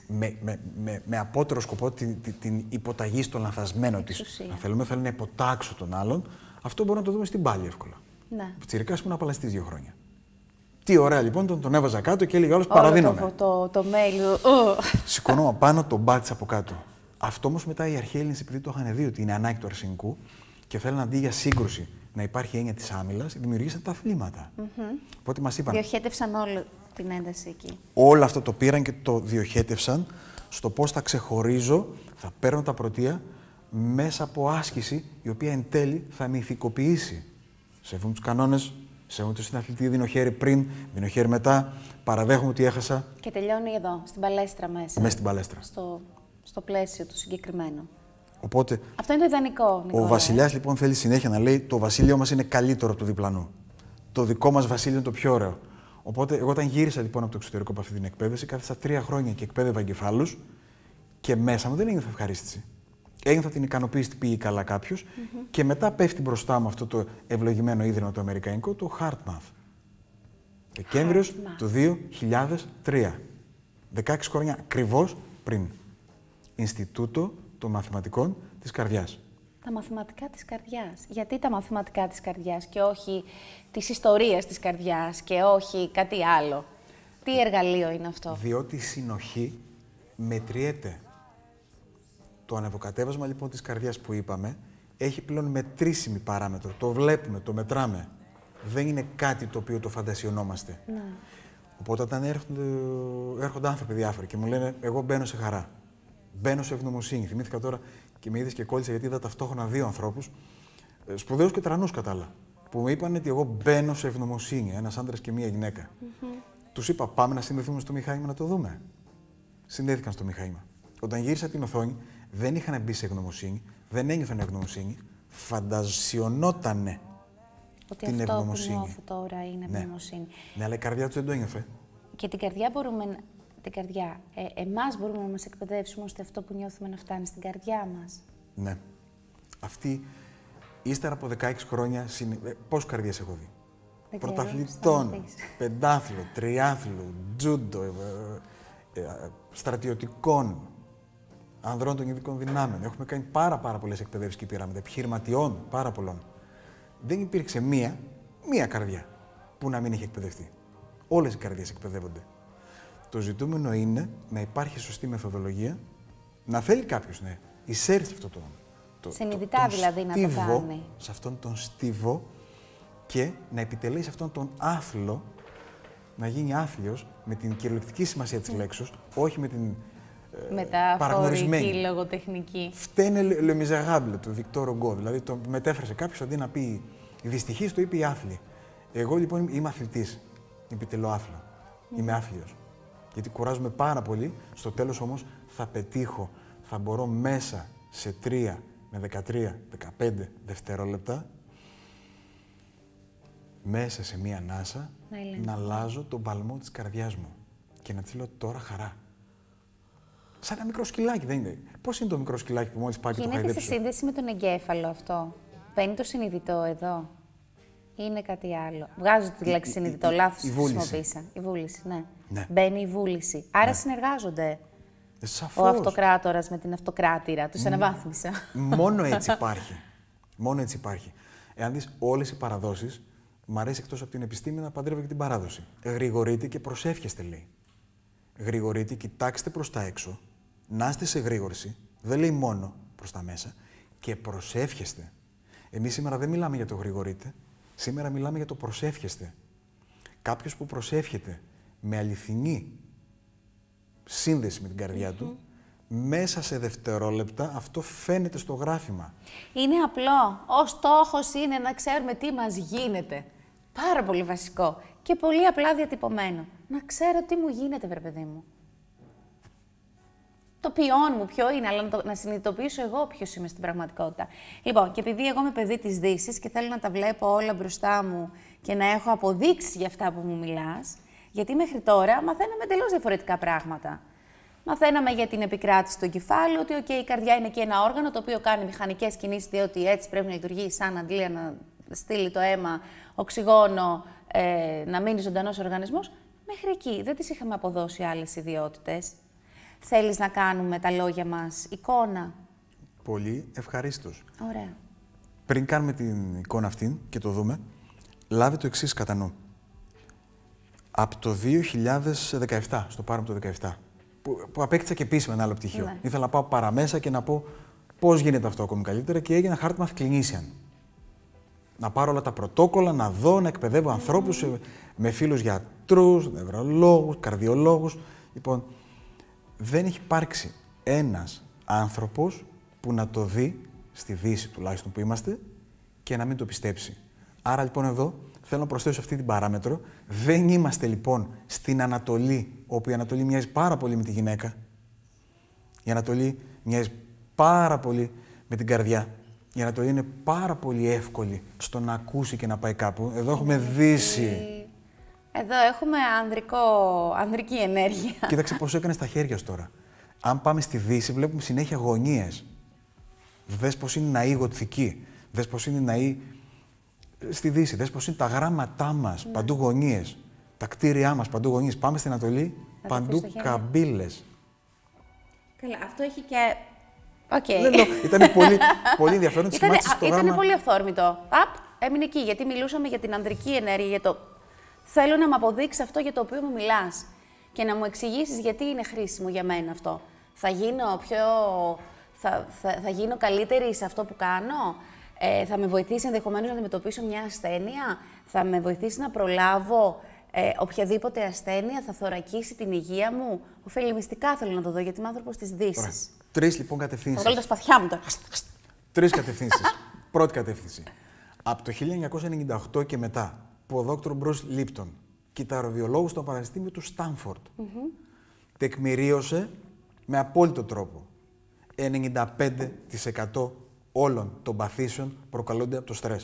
S2: με απότερο σκοπό την υποταγή στο λανθασμένο της. Αν θέλουμε να υποτάξω τον άλλον, αυτό μπορούμε να το δούμε στην πάλη εύκολα.
S1: Ναι.
S2: Ο Τσιρικάς ήμουν απαλλαστής 2 χρόνια. Τι ωραία λοιπόν, τον έβαζα κάτω και έλεγε όλος παραδίνομαι.
S1: Το mail.
S2: Σηκώνω απάνω, τον μπάτσα από κάτω. Αυτό όμως μετά οι αρχαίοι Έλληνες, επειδή το είχαν δει ότι είναι ανάγκη του αρσενικού και θέλουν αντί για σύγκρουση να υπάρχει έννοια της άμυλας, δημιουργήσαν τα αθλήματα. Οπότε μας είπαν.
S1: Διοχέτευσαν όλη την ένταση εκεί.
S2: Όλο αυτό το πήραν και το διοχέτευσαν στο πώς θα ξεχωρίζω, θα παίρνω τα πρωτεία μέσα από άσκηση η οποία εν τέλει θα με ηθικοποιήσει. Σέβομαι τους κανόνες, σέβομαι τον συναθλητή, δίνω χέρι πριν, δίνω χέρι μετά, παραδέχομαι ότι έχασα.
S1: Και τελειώνει εδώ, στην παλέστρα μέσα.
S2: Μέσα στην παλέστρα.
S1: Στο πλαίσιο του συγκεκριμένου.
S2: Οπότε,
S1: αυτό είναι το ιδανικό, Νικόλα.
S2: Ο βασιλιάς λοιπόν θέλει συνέχεια να λέει: το βασίλειο μας είναι καλύτερο από το διπλανό. Το δικό μας βασίλειο είναι το πιο ωραίο. Οπότε, εγώ όταν γύρισα λοιπόν από το εξωτερικό από αυτή την εκπαίδευση, κάθισα 3 χρόνια και εκπαίδευα εγκεφάλους και μέσα μου δεν ένιωθα ευχαρίστηση. Ένιωθα την ικανοποίηση ότι πήγε καλά κάποιος και μετά πέφτει μπροστά μου αυτό το ευλογημένο ίδρυμα το αμερικανικό, το HeartMath. Δεκέμβριος του 2003. 16 χρόνια ακριβώς πριν. Ινστιτούτο των Μαθηματικών της Καρδιάς.
S1: Τα μαθηματικά της καρδιάς. Γιατί τα μαθηματικά της καρδιάς και όχι της ιστορίας της καρδιάς και όχι κάτι άλλο? Τι εργαλείο είναι αυτό?
S2: Διότι η συνοχή μετριέται. Το ανεβοκατέβασμα λοιπόν της καρδιάς που είπαμε έχει πλέον μετρήσιμη παράμετρο. Το βλέπουμε, το μετράμε. Δεν είναι κάτι το οποίο το φαντασιωνόμαστε.
S1: Ναι.
S2: Οπότε όταν έρχονται άνθρωποι διάφοροι και μου λένε εγώ μπαίνω σε χαρά, μπαίνω σε ευγνωμοσύνη. Θυμήθηκα τώρα και με είδες και κόλλησα γιατί είδα ταυτόχρονα 2 ανθρώπους, σπουδαίους και τρανούς κατ' άλλα, που μου είπαν ότι εγώ μπαίνω σε ευγνωμοσύνη, ένας άντρας και μία γυναίκα. Τους είπα πάμε να συνδεθούμε στο μηχάνημα να το δούμε. Συνδέθηκαν στο μηχάνημα. Όταν γύρισα την οθόνη, δεν είχαν μπει σε ευγνωμοσύνη, δεν ένιωθαν ευγνωμοσύνη, φαντασιωνότανε την ευγνωμοσύνη.
S1: Αυτό που νιώθω τώρα είναι ευγνωμοσύνη.
S2: Ναι, αλλά η καρδιά του δεν το ένιωθε.
S1: Και την καρδιά μπορούμε, εμάς μπορούμε να μας εκπαιδεύσουμε ώστε αυτό που νιώθουμε να φτάνει στην καρδιά μας.
S2: Ναι. Αυτή, ύστερα από 16 χρόνια, πόσες καρδιές έχω δει? Πρωταθλητών, πεντάθλο, τριάθλο, τζούντο, στρατιωτικών, ανδρών των ειδικών δυνάμεων. Έχουμε κάνει πάρα πολλές εκπαιδεύσεις και πειράματα, επιχειρηματιών, πάρα πολλών. Δεν υπήρξε μία καρδιά που να μην έχει εκπαιδευτεί. Όλες οι καρδιές εκπαιδεύονται. Το ζητούμενο είναι να υπάρχει σωστή μεθοδολογία, να θέλει κάποιος να εισέλθει αυτό
S1: συνειδητά δηλαδή να το κάνει.
S2: Σε αυτόν τον στίβο και να επιτελέσει αυτόν τον άθλο να γίνει άθλιος με την κυριολεκτική σημασία της λέξης, όχι με την
S1: μεταφορική, λογοτεχνική.
S2: Φταίνε Le Miserable του Victor Hugo. Δηλαδή το μετέφρασε κάποιος αντί να πει η δυστυχής, το είπε η άθλη. Εγώ λοιπόν είμαι αθλητής. Επιτελώ άθλο. Είμαι άθλιος. Γιατί κουράζομαι πάρα πολύ. Στο τέλος όμως θα πετύχω. Θα μπορώ μέσα σε 3 με 13-15 δευτερόλεπτα, μέσα σε μία ανάσα, να αλλάζω τον παλμό της καρδιάς μου και να της λέω τώρα χαρά. Σαν ένα μικρό σκυλάκι, δεν είναι? Πώς είναι το μικρό σκυλάκι που μόλις πάει και το χαϊδέψει?
S1: Είναι σε σύνδεση με τον εγκέφαλο αυτό. Μπαίνει το συνειδητό εδώ. Είναι κάτι άλλο. Βγάζω τη λέξη συνειδητό, λάθος τη χρησιμοποίησα. Η βούληση, ναι. Μπαίνει η βούληση. Άρα συνεργάζονται.
S2: Σαφώς.
S1: Ο αυτοκράτορας με την αυτοκράτηρα. Τους αναβάθμισα.
S2: Μόνο έτσι υπάρχει. Μόνο έτσι υπάρχει. Εάν δεις όλες οι παραδόσεις, μ' αρέσει εκτός από την επιστήμη να παντρεύω και την παράδοση. Γρηγορείτε και προσεύχεστε, λέει. Γρηγορείτε, κοιτάξτε προς τα έξω, να είστε σε γρήγορση, δεν λέει μόνο προς τα μέσα, και προσεύχεστε. Εμείς σήμερα δεν μιλάμε για το γρηγορείτε, σήμερα μιλάμε για το προσεύχεστε. Κάποιος που προσεύχεται με αληθινή σύνδεση με την καρδιά του, μέσα σε δευτερόλεπτα αυτό φαίνεται στο γράφημα.
S1: Είναι απλό. Ο στόχος είναι να ξέρουμε τι μας γίνεται. Πάρα πολύ βασικό και πολύ απλά διατυπωμένο. Να ξέρω τι μου γίνεται, βρε παιδί μου. Το ποιόν μου ποιο είναι, αλλά να συνειδητοποιήσω εγώ ποιος είμαι στην πραγματικότητα. Λοιπόν, και επειδή εγώ είμαι παιδί της Δύσης και θέλω να τα βλέπω όλα μπροστά μου και να έχω αποδείξεις για αυτά που μου μιλάς, γιατί μέχρι τώρα μαθαίναμε εντελώς διαφορετικά πράγματα. Μαθαίναμε για την επικράτηση του εγκεφάλου, ότι η καρδιά είναι και ένα όργανο το οποίο κάνει μηχανικές κινήσεις, διότι έτσι πρέπει να λειτουργεί σαν αντλία, να στείλει το αίμα, οξυγόνο, να μείνει ζωντανός οργανισμός. Μέχρι εκεί δεν τις είχαμε αποδώσει άλλες ιδιότητες. Θέλεις να κάνουμε τα λόγια μας εικόνα?
S2: Πολύ ευχαρίστως.
S1: Ωραία.
S2: Πριν κάνουμε την εικόνα αυτή και το δούμε, λάβει το εξής κατά νου. Από το 2017, στο πάρω το 2017, που απέκτησα και επίσημα ένα άλλο πτυχίο.
S1: Ναι.
S2: Ήθελα να πάω παραμέσα και να πω πώς γίνεται αυτό ακόμη καλύτερα και έγινα Heart Math Clinician. Να πάρω όλα τα πρωτόκολλα, να δω, να εκπαιδεύω ανθρώπους με φίλους γιατρούς, νευρολόγους, καρδιολόγους. Λοιπόν, δεν έχει υπάρξει ένας άνθρωπος που να το δει, στη Δύση τουλάχιστον που είμαστε, και να μην το πιστέψει. Άρα λοιπόν εδώ θέλω να προσθέσω αυτή την παράμετρο. Δεν είμαστε λοιπόν στην Ανατολή, όπου η Ανατολή μοιάζει πάρα πολύ με τη γυναίκα. Η Ανατολή μοιάζει πάρα πολύ με την καρδιά. Η Ανατολή είναι πάρα πολύ εύκολη στο να ακούσει και να πάει κάπου. Εδώ έχουμε Δύση.
S1: Εδώ έχουμε ανδρική ενέργεια.
S2: Κοίταξε πώς έκανες τα χέρια σου τώρα. Αν πάμε στη Δύση, βλέπουμε συνέχεια γωνίες. Δες πώς είναι ναή γοτθική. Δες πώς είναι ναή στη Δύση. Δες πώς είναι τα γράμματά μας, παντού γωνίες. Τα κτίρια μας, παντού γωνίες. Πάμε στην Ανατολή, παντού καμπύλες.
S1: Καλά, αυτό έχει και... Okay.
S2: Ήταν πολύ ενδιαφέρον.
S1: Ήταν πολύ αυθόρμητο. Έμεινε εκεί, γιατί μιλούσαμε για την ανδρική ενέργεια, για το θέλω να μου αποδείξεις αυτό για το οποίο μου μιλάς και να μου εξηγήσεις γιατί είναι χρήσιμο για μένα αυτό. Θα γίνω καλύτερη σε αυτό που κάνω, θα με βοηθήσει ενδεχομένως να αντιμετωπίσω μια ασθένεια, θα με βοηθήσει να προλάβω οποιαδήποτε ασθένεια, θα θωρακίσει την υγεία μου. Ωφελημιστικά θέλω να το δω, γιατί είμαι άνθρωπος της Δύσης.
S2: 3 λοιπόν κατευθύνσεις.
S1: Θα βγάλω τα σπαθιά μου τώρα.
S2: 3 κατευθύνσεις. Πρώτη κατεύθυνση. Από το 1998 και μετά, που ο Δόκτωρ Μπρους Λίπτον, κυταροβιολόγος στο Πανεπιστήμιο του Στάνφορντ, τεκμηρίωσε με απόλυτο τρόπο 95% όλων των παθήσεων προκαλούνται από το στρες.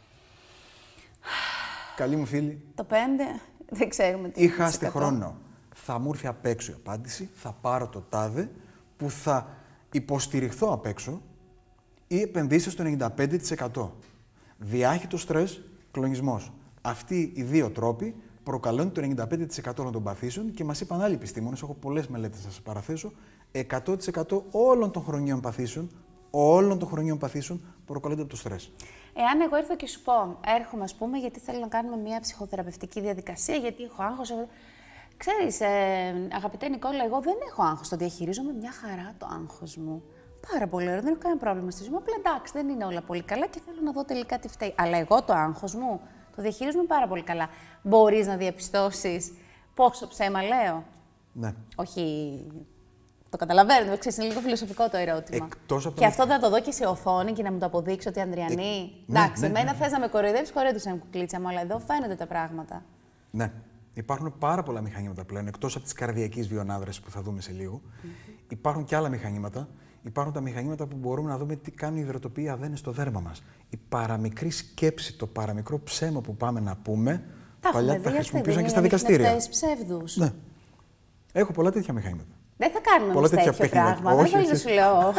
S2: Καλή μου φίλη.
S1: Το 5, δεν ξέρουμε τι.
S2: Ή χάστη χρόνο. Θα μου έρθει απ' έξω η απάντηση, θα πάρω το τάδε, που θα υποστηριχθώ απ' έξω, ή επενδύσεις στο 95%. Διάχυτο στρες, κλονισμός. Αυτοί οι 2 τρόποι προκαλούν το 95% των παθήσεων και μας είπαν άλλοι επιστήμονες, έχω πολλές μελέτες να σας παραθέσω, 100% όλων των χρονιών παθήσεων προκαλούνται από το στρες.
S1: Εάν εγώ έρθω και σου πω, έρχομαι ας πούμε γιατί θέλω να κάνουμε μια ψυχοθεραπευτική διαδικασία, γιατί έχω άγχος. Ξέρεις, αγαπητέ Νικόλα, εγώ δεν έχω άγχος, το διαχειρίζομαι μια χαρά το άγχος μου. Πάρα πολύ ωραίο, δεν έχω κανένα πρόβλημα στη ζωή μου. Απλά εντάξει, δεν είναι όλα πολύ καλά και θέλω να δω τελικά τι φταίει. Αλλά εγώ το άγχος μου το Το διαχειρίζομαι πάρα πολύ καλά. Μπορείς να διαπιστώσεις πόσο ψέμα λέω?
S2: Ναι.
S1: Όχι. Το καταλαβαίνω, είναι λίγο φιλοσοφικό το ερώτημα. Και αυτό θα το δω και σε οθόνη και να μου το αποδείξει ότι Ανδριανή. Εντάξει, εμένα θες να με κοροϊδέψεις, κοροϊδέψε με κουκλίτσα μου, αλλά εδώ φαίνονται τα πράγματα.
S2: Ναι. Υπάρχουν πάρα πολλά μηχανήματα πλέον, εκτός από τις καρδιακές βιονάδρες που θα δούμε σε λίγο. Υπάρχουν και άλλα μηχανήματα. Υπάρχουν τα μηχανήματα που μπορούμε να δούμε τι κάνουν οι υδροτοποιοί αδένες στο δέρμα μας. Η παραμικρή σκέψη, το παραμικρό ψέμα που πάμε να πούμε, παλιά τα χρησιμοποιούσαν και στα δικαστήρια.
S1: Ψεύδους.
S2: Ναι. Έχω πολλά τέτοια μηχανήματα.
S1: Δεν θα κάνουμε πολλά τέτοια πράγματα. Δεν θα σου λέω.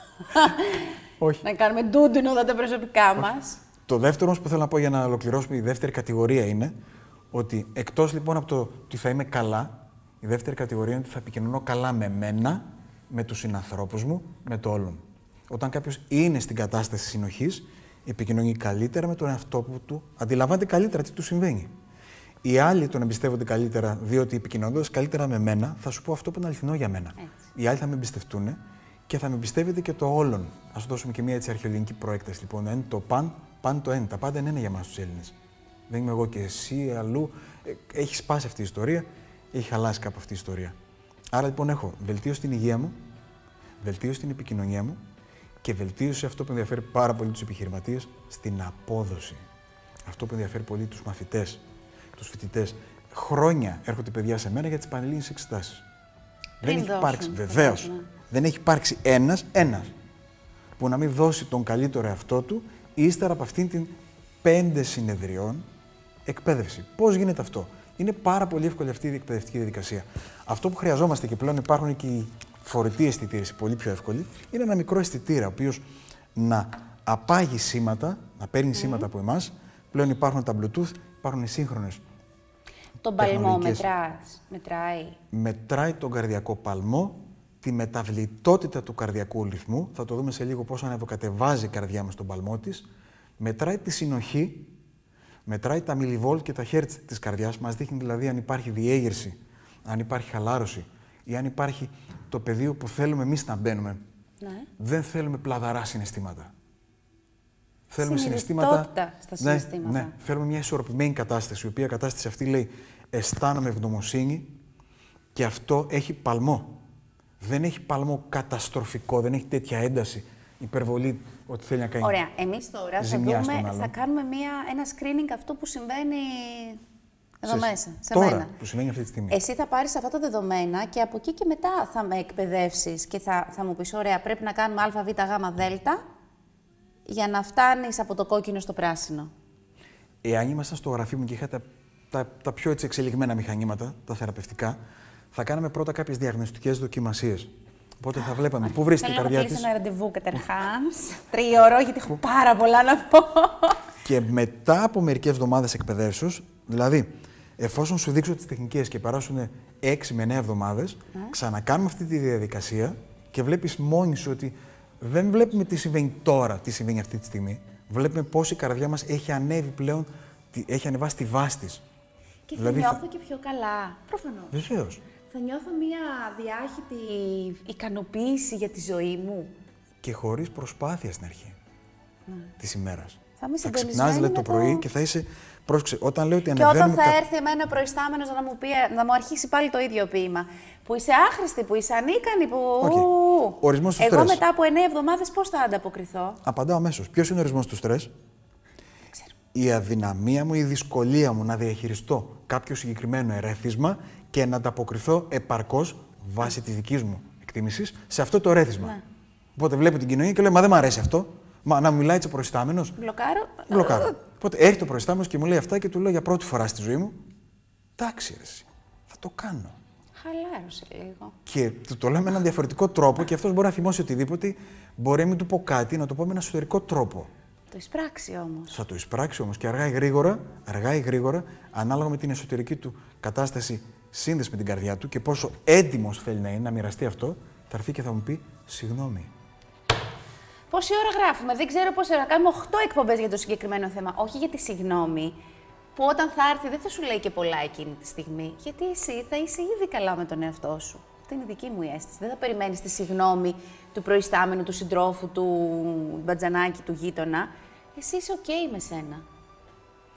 S2: Όχι.
S1: Να κάνουμε ντούντουνο τα προσωπικά μας.
S2: Το δεύτερο όμως που θέλω να πω για να ολοκληρώσουμε, η δεύτερη κατηγορία είναι ότι εκτός λοιπόν από το ότι θα είμαι καλά, η δεύτερη κατηγορία είναι ότι θα επικοινωνώ καλά με μένα, με τους συνανθρώπους μου, με το όλον. Όταν κάποιος είναι στην κατάσταση συνοχής, επικοινωνεί καλύτερα με τον εαυτό του, αντιλαμβάνεται καλύτερα τι του συμβαίνει. Οι άλλοι τον εμπιστεύονται καλύτερα, διότι επικοινωνώντας καλύτερα με μένα, θα σου πω αυτό που είναι αληθινό για μένα. Έτσι. Οι άλλοι θα με εμπιστευτούν και θα με εμπιστεύεται και το όλον. Ας δώσουμε και μια έτσι αρχαιοελληνική προέκταση. Λοιπόν, εν το παν το εν. Τα πάντα είναι ένα για εμάς τους Έλληνες. Δεν είμαι εγώ και εσύ, αλλού. Έχει σπάσει αυτή η ιστορία, έχει χαλάσει κάπου αυτή η ιστορία. Άρα λοιπόν έχω βελτίωση στην υγεία μου, βελτίωση στην επικοινωνία μου και βελτίωση αυτό που ενδιαφέρει πάρα πολύ τους επιχειρηματίες, στην απόδοση. Αυτό που ενδιαφέρει πολύ τους μαθητές, τους φοιτητές. Χρόνια έρχονται παιδιά σε μένα για τις πανελλήνιες εξετάσεις. Δεν έχει υπάρξει, βεβαίως, δεν έχει υπάρξει ένας που να μην δώσει τον καλύτερο εαυτό του ύστερα από αυτήν την 5 συνεδριών εκπαίδευση. Πώς γίνεται αυτό? Είναι πάρα πολύ εύκολη αυτή η εκπαιδευτική διαδικασία. Αυτό που χρειαζόμαστε, και πλέον υπάρχουν και οι φορητοί αισθητήρες, πολύ πιο εύκολοι, είναι ένα μικρό αισθητήρα, ο οποίος να απάγει σήματα, να παίρνει σήματα από εμάς. Πλέον υπάρχουν τα Bluetooth, υπάρχουν οι σύγχρονες.
S1: Τον παλμό μετράει.
S2: Μετράει τον καρδιακό παλμό, τη μεταβλητότητα του καρδιακού ρυθμού. Θα το δούμε σε λίγο πώς ανεβοκατεβάζει η καρδιά μας τον παλμό της. Μετράει τη συνοχή. Μετράει τα μιλιβόλτ και τα χέρτς της καρδιάς. Μας δείχνει δηλαδή αν υπάρχει διέγερση, αν υπάρχει χαλάρωση ή αν υπάρχει το πεδίο που θέλουμε εμείς να μπαίνουμε. Ναι. Δεν θέλουμε πλαδαρά συναισθήματα. Θέλουμε συναισθήματα.
S1: Στα συναισθήματα.
S2: Ναι. Θέλουμε μια ισορροπημένη κατάσταση, η οποία κατάσταση αυτή λέει αισθάνομαι ευγνωμοσύνη και αυτό έχει παλμό. Δεν έχει παλμό καταστροφικό, δεν έχει τέτοια ένταση, υπερβολή, ότι θέλει να κάνει.
S1: Ωραία. Εμείς τώρα θα κάνουμε ένα screening αυτό που συμβαίνει εδώ μέσα, σε
S2: τώρα,
S1: μένα.
S2: Που συμβαίνει αυτή τη στιγμή.
S1: Εσύ θα πάρεις αυτά τα δεδομένα και από εκεί και μετά θα με εκπαιδεύσεις και θα μου πεις, ωραία, πρέπει να κάνουμε α, β, γ, δ για να φτάνεις από το κόκκινο στο πράσινο.
S2: Εάν ήμασταν στο γραφείο μου και είχα τα πιο έτσι εξελιγμένα μηχανήματα, τα θεραπευτικά, θα κάναμε πρώτα κάποιες διαγνωστικές δοκιμασίες. Οπότε θα βλέπαμε πού βρίσκεται η καρδιά της.
S1: Θέλω να κλείσω ένα ραντεβού καταρχάς, 3 ώρες, γιατί έχω πάρα πολλά να πω.
S2: Και μετά από μερικές εβδομάδες εκπαιδεύσεως, δηλαδή εφόσον σου δείξω τις τεχνικές και περάσουν 6 με 9 εβδομάδες, ξανακάνουμε αυτή τη διαδικασία και βλέπεις μόνη σου ότι δεν βλέπουμε τι συμβαίνει τώρα, τι συμβαίνει αυτή τη στιγμή. Βλέπουμε πώς η καρδιά μας έχει ανέβει πλέον, έχει ανεβάσει τη βάση της.
S1: Και θα νιώθω και πιο καλά. Προφανώς.
S2: Βεβαίως.
S1: Θα νιώθω μια διάχυτη ικανοποίηση για τη ζωή μου.
S2: Και χωρίς προσπάθεια στην αρχή της ημέρας.
S1: Θα
S2: ξυπνάς το πρωί και θα είσαι. Πρόσεξε, όταν λέω ότι
S1: και όταν θα έρθει εμένα προϊστάμενος να μου αρχίσει πάλι το ίδιο ποίημα. Που είσαι άχρηστη, που είσαι ανίκανη, που.
S2: Ορισμός του
S1: εγώ
S2: στρες.
S1: μετά από 9 εβδομάδες πώς θα ανταποκριθώ?
S2: Απαντάω αμέσως. Ποιος είναι ο ορισμός του στρες? Η αδυναμία μου, η δυσκολία μου να διαχειριστώ κάποιο συγκεκριμένο ερέθισμα και να ανταποκριθώ επαρκώς βάσει της δικής μου εκτίμησης σε αυτό το ερέθισμα. Ναι. Οπότε βλέπω την κοινωνία και λέω: μα δεν μου αρέσει αυτό. Μα να μου μιλάει έτσι ο προϊστάμενος. Μπλοκάρω. Οπότε έρχεται ο προϊστάμενος και μου λέει αυτά και του λέω για πρώτη φορά στη ζωή μου: εντάξει, εσύ, θα το κάνω.
S1: Χαλάρωσε λίγο.
S2: Και του το λέω με έναν διαφορετικό τρόπο και αυτός μπορεί να θυμώσει οτιδήποτε, μπορεί να μην του πω κάτι, να το πω με έναν εσωτερικό τρόπο.
S1: Το εισπράξει όμως.
S2: Θα το εισπράξει όμως και αργά ή γρήγορα, ανάλογα με την εσωτερική του κατάσταση σύνδεση με την καρδιά του και πόσο έντιμος θέλει να είναι να μοιραστεί αυτό, θα έρθει και θα μου πει συγγνώμη.
S1: Πόση ώρα γράφουμε, δεν ξέρω πόση ώρα. Κάνουμε 8 εκπομπές για το συγκεκριμένο θέμα. Όχι για τη συγγνώμη, που όταν θα έρθει δεν θα σου λέει και πολλά εκείνη τη στιγμή. Γιατί εσύ θα είσαι ήδη καλά με τον εαυτό σου. Αυτή είναι η δική μου η αίσθηση. Δεν θα περιμένεις τη συγγνώμη του προϊστάμενου, του συντρόφου, του μπατζανάκι, του γείτονα. Εσύ είσαι OK με σένα.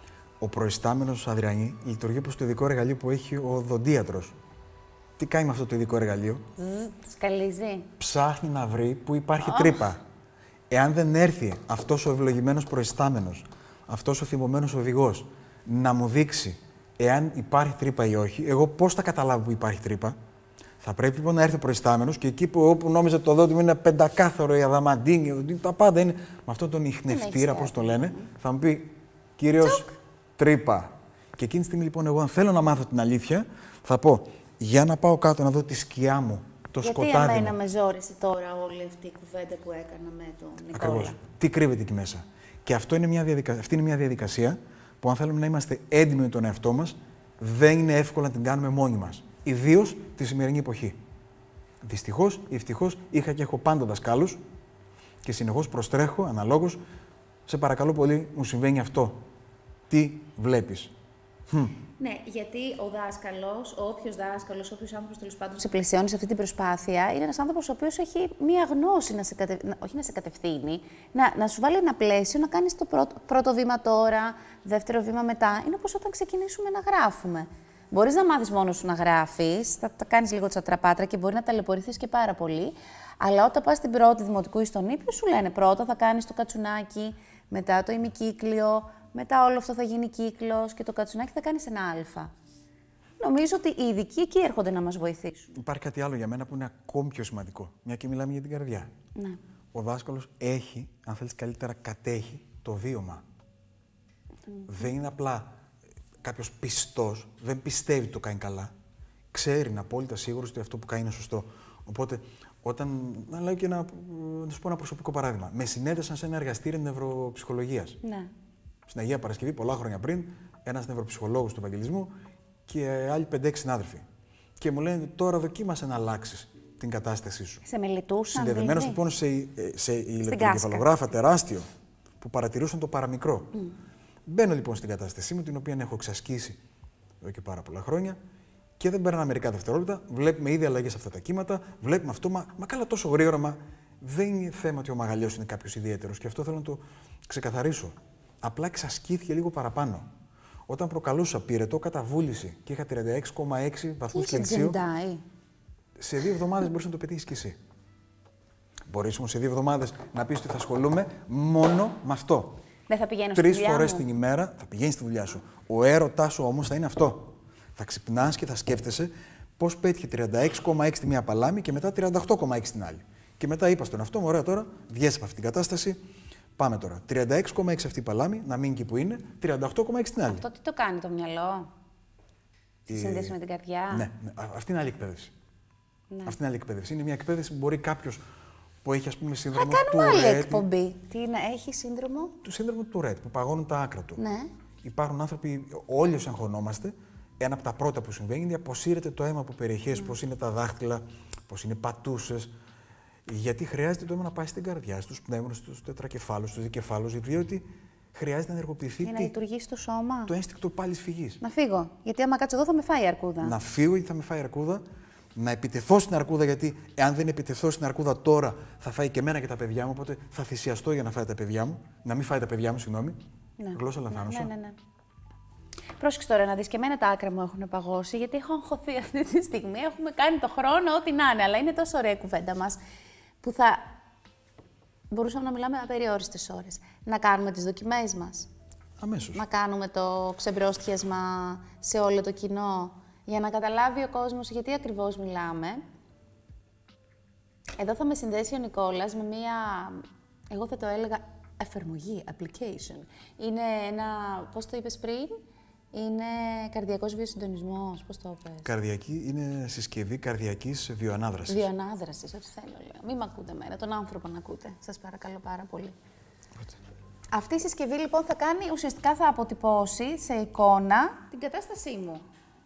S2: Ο προϊστάμενος, Αδριανή, λειτουργεί όπως το ειδικό εργαλείο που έχει ο οδοντίατρος. Τι κάνει με αυτό το ειδικό εργαλείο?
S1: Σκαλίζει.
S2: Ψάχνει να βρει που υπάρχει τρύπα. Εάν δεν έρθει αυτός ο ευλογημένος προϊστάμενος, αυτός ο θυμωμένος οδηγός, να μου δείξει εάν υπάρχει τρύπα ή όχι, εγώ πώς θα καταλάβω που υπάρχει τρύπα? Θα πρέπει λοιπόν να έρθει ο προϊστάμενος και εκεί που όπου νόμιζε το δόντι μου είναι πεντακάθαρο, η αδαμαντίνη, τα πάντα είναι. Με αυτόν τον ιχνευτήρα, πώς το λένε, θα μου πει κύριος τρύπα. Και εκείνη τη στιγμή λοιπόν, εγώ αν θέλω να μάθω την αλήθεια, θα πω για να πάω κάτω να δω τη σκιά μου, το σκοτάδι μου.
S1: Γιατί εμένα με ζόρισε τώρα όλη αυτή η κουβέντα που έκανα με τον Νικόλα?
S2: Ακριβώς. Τι κρύβεται εκεί μέσα. Και αυτό είναι αυτή είναι μια διαδικασία που αν θέλουμε να είμαστε έντιμοι με τον εαυτό μας, δεν είναι εύκολο να την κάνουμε μόνοι μας. Ιδίως τη σημερινή εποχή. Δυστυχώς ή ευτυχώς είχα και έχω πάντα δασκάλους και συνεχώς προστρέχω αναλόγως. Σε παρακαλώ πολύ, μου συμβαίνει αυτό. Τι βλέπεις?
S1: Ναι, γιατί ο δάσκαλος, όποιος δάσκαλος, όποιος άνθρωπος τέλος πάντων σε πλαισιώνει σε αυτή την προσπάθεια, είναι ένας άνθρωπος ο οποίος έχει μία γνώση όχι να σε κατευθύνει, να σου βάλει ένα πλαίσιο, να κάνεις το πρώτο βήμα τώρα, δεύτερο βήμα μετά. Είναι όπως όταν ξεκινήσουμε να γράφουμε. Μπορείς να μάθεις μόνος σου να γράφεις, θα κάνεις λίγο τσατραπάτρα και μπορεί να ταλαιπωρηθείς και πάρα πολύ. Αλλά όταν πας στην πρώτη δημοτικού ή στον ύπνο, σου λένε πρώτα θα κάνεις το κατσουνάκι, μετά το ημικύκλιο, μετά όλο αυτό θα γίνει κύκλος και το κατσουνάκι θα κάνεις ένα αλφα. Νομίζω ότι οι ειδικοί εκεί έρχονται να μας βοηθήσουν.
S2: Υπάρχει κάτι άλλο για μένα που είναι ακόμη πιο σημαντικό. Μια και μιλάμε για την καρδιά.
S1: Ναι.
S2: Ο δάσκαλος έχει, αν θέλεις καλύτερα, κατέχει το βίωμα. Δεν είναι απλά κάποιος πιστός, δεν πιστεύει ότι το κάνει καλά. Ξέρει, είναι απόλυτα σίγουρος ότι αυτό που κάνει είναι σωστό. Οπότε, όταν. Να λέω και να σου πω ένα προσωπικό παράδειγμα. Με συνέδεσαν σε ένα εργαστήριο νευροψυχολογίας.
S1: Ναι.
S2: Στην Αγία Παρασκευή, πολλά χρόνια πριν, ένας νευροψυχολόγος του Ευαγγελισμού και άλλοι 5-6 συνάδελφοι. Και μου λένε τώρα δοκίμασε να αλλάξεις την κατάστασή σου.
S1: Σε μελετούσαν.
S2: Συνδεδεμένος λοιπόν σε ηλεκτροκεφαλογράφα τεράστιο που παρατηρούσαν το παραμικρό. Μπαίνω λοιπόν στην κατάστασή μου, την οποία έχω εξασκήσει εδώ και πάρα πολλά χρόνια και δεν περνά μερικά δευτερόλεπτα. Βλέπουμε ήδη αλλαγές σε αυτά τα κύματα, βλέπουμε αυτό, μα καλά τόσο γρήγορα. Μα δεν είναι θέμα ότι ο μαγαλιός είναι κάποιος ιδιαίτερος και αυτό θέλω να το ξεκαθαρίσω. Απλά εξασκήθηκε λίγο παραπάνω. Όταν προκαλούσα πυρετό καταβούληση και είχα 36,6 βαθμούς Κελσίου, σε 2 εβδομάδες μπορείς να το πετύχεις κι εσύ. Μπορείς όμως σε 2 εβδομάδες να πεις ότι θα ασχολούμαι μόνο με αυτό.
S1: Δεν θα πηγαίνω στη δουλειά μου.
S2: 3 φορές την ημέρα θα πηγαίνεις στη δουλειά σου. Ο έρωτάς σου όμως θα είναι αυτό. Θα ξυπνάς και θα σκέφτεσαι πώς πέτυχε 36,6 τη μία παλάμη και μετά 38,6 την άλλη. Και μετά είπα στον εαυτό μου, ωραία τώρα, βγες από αυτή την κατάσταση. Πάμε τώρα. 36,6 αυτή η παλάμη, να μείνει εκεί που είναι, 38,6 την άλλη.
S1: Αυτό τι το κάνει το μυαλό? Στη σύνδεση με την καρδιά.
S2: Ναι, αυτή είναι άλλη εκπαίδευση.
S1: Ναι.
S2: Αυτή είναι άλλη εκπαίδευση. Είναι μια εκπαίδευση που μπορεί κάποιος που έχει, ας πούμε, σύνδρομο
S1: του
S2: του
S1: άλλη
S2: Ρέτ.
S1: εκπομπή. Τι είναι, έχει σύνδρομο?
S2: Το σύνδρομο του Ρέτ, που παγώνουν τα άκρα του.
S1: Ναι.
S2: Υπάρχουν άνθρωποι, όλοι όσοι αγχωνόμαστε, ένα από τα πρώτα που συμβαίνει είναι αποσύρεται το αίμα από περιοχές, πώς είναι τα δάχτυλα, πώς είναι πατούσες. Γιατί χρειάζεται το αίμα να πάει στην καρδιά, στους πνεύμονες, στους τετρακεφάλους, στους δικεφάλους, διότι χρειάζεται να ενεργοποιηθεί.
S1: Για να λειτουργήσει το σώμα.
S2: Το ένστικτο πάλης φυγής.
S1: Να φύγω. Γιατί άμα κάτσω εδώ θα με φάει η αρκούδα.
S2: Να φύγω γιατί θα με φάει η αρκούδα. Να επιτεθώ στην αρκούδα, γιατί εάν δεν επιτεθώ στην αρκούδα τώρα, θα φάει και εμένα και τα παιδιά μου. Οπότε θα θυσιαστώ για να φάει τα παιδιά μου. Να μην φάει τα παιδιά μου, συγγνώμη.
S1: Ναι.
S2: Γλώσσα λαθάνωσα.
S1: Ναι. Πρόσεξε τώρα να δεις, και εμένα τα άκρα μου έχουν παγώσει, γιατί έχω αγχωθεί αυτή τη στιγμή. Έχουμε κάνει το χρόνο, ό,τι να είναι. Αλλά είναι τόσο ωραία η κουβέντα μας, που θα μπορούσαμε να μιλάμε απεριόριστες ώρες. Να κάνουμε τις δοκιμές μας.
S2: Αμέσως.
S1: Να κάνουμε το ξεμπρόστιασμα σε όλο το κοινό, για να καταλάβει ο κόσμος γιατί ακριβώς μιλάμε. Εδώ θα με συνδέσει ο Νικόλας με μία, εγώ θα το έλεγα, εφαρμογή, application. Είναι ένα, πώς το είπες πριν, είναι καρδιακός βιοσυντονισμός, πώς το είπες?
S2: Καρδιακή είναι συσκευή καρδιακής βιοανάδρασης.
S1: Βιοανάδρασης, ό,τι θέλω λέω. Μην με ακούτε εμένα, τον άνθρωπο να ακούτε. Σας παρακαλώ πάρα πολύ. Αυτή η συσκευή λοιπόν θα κάνει, ουσιαστικά θα αποτυπώσει σε εικόνα την κατάστασή μου.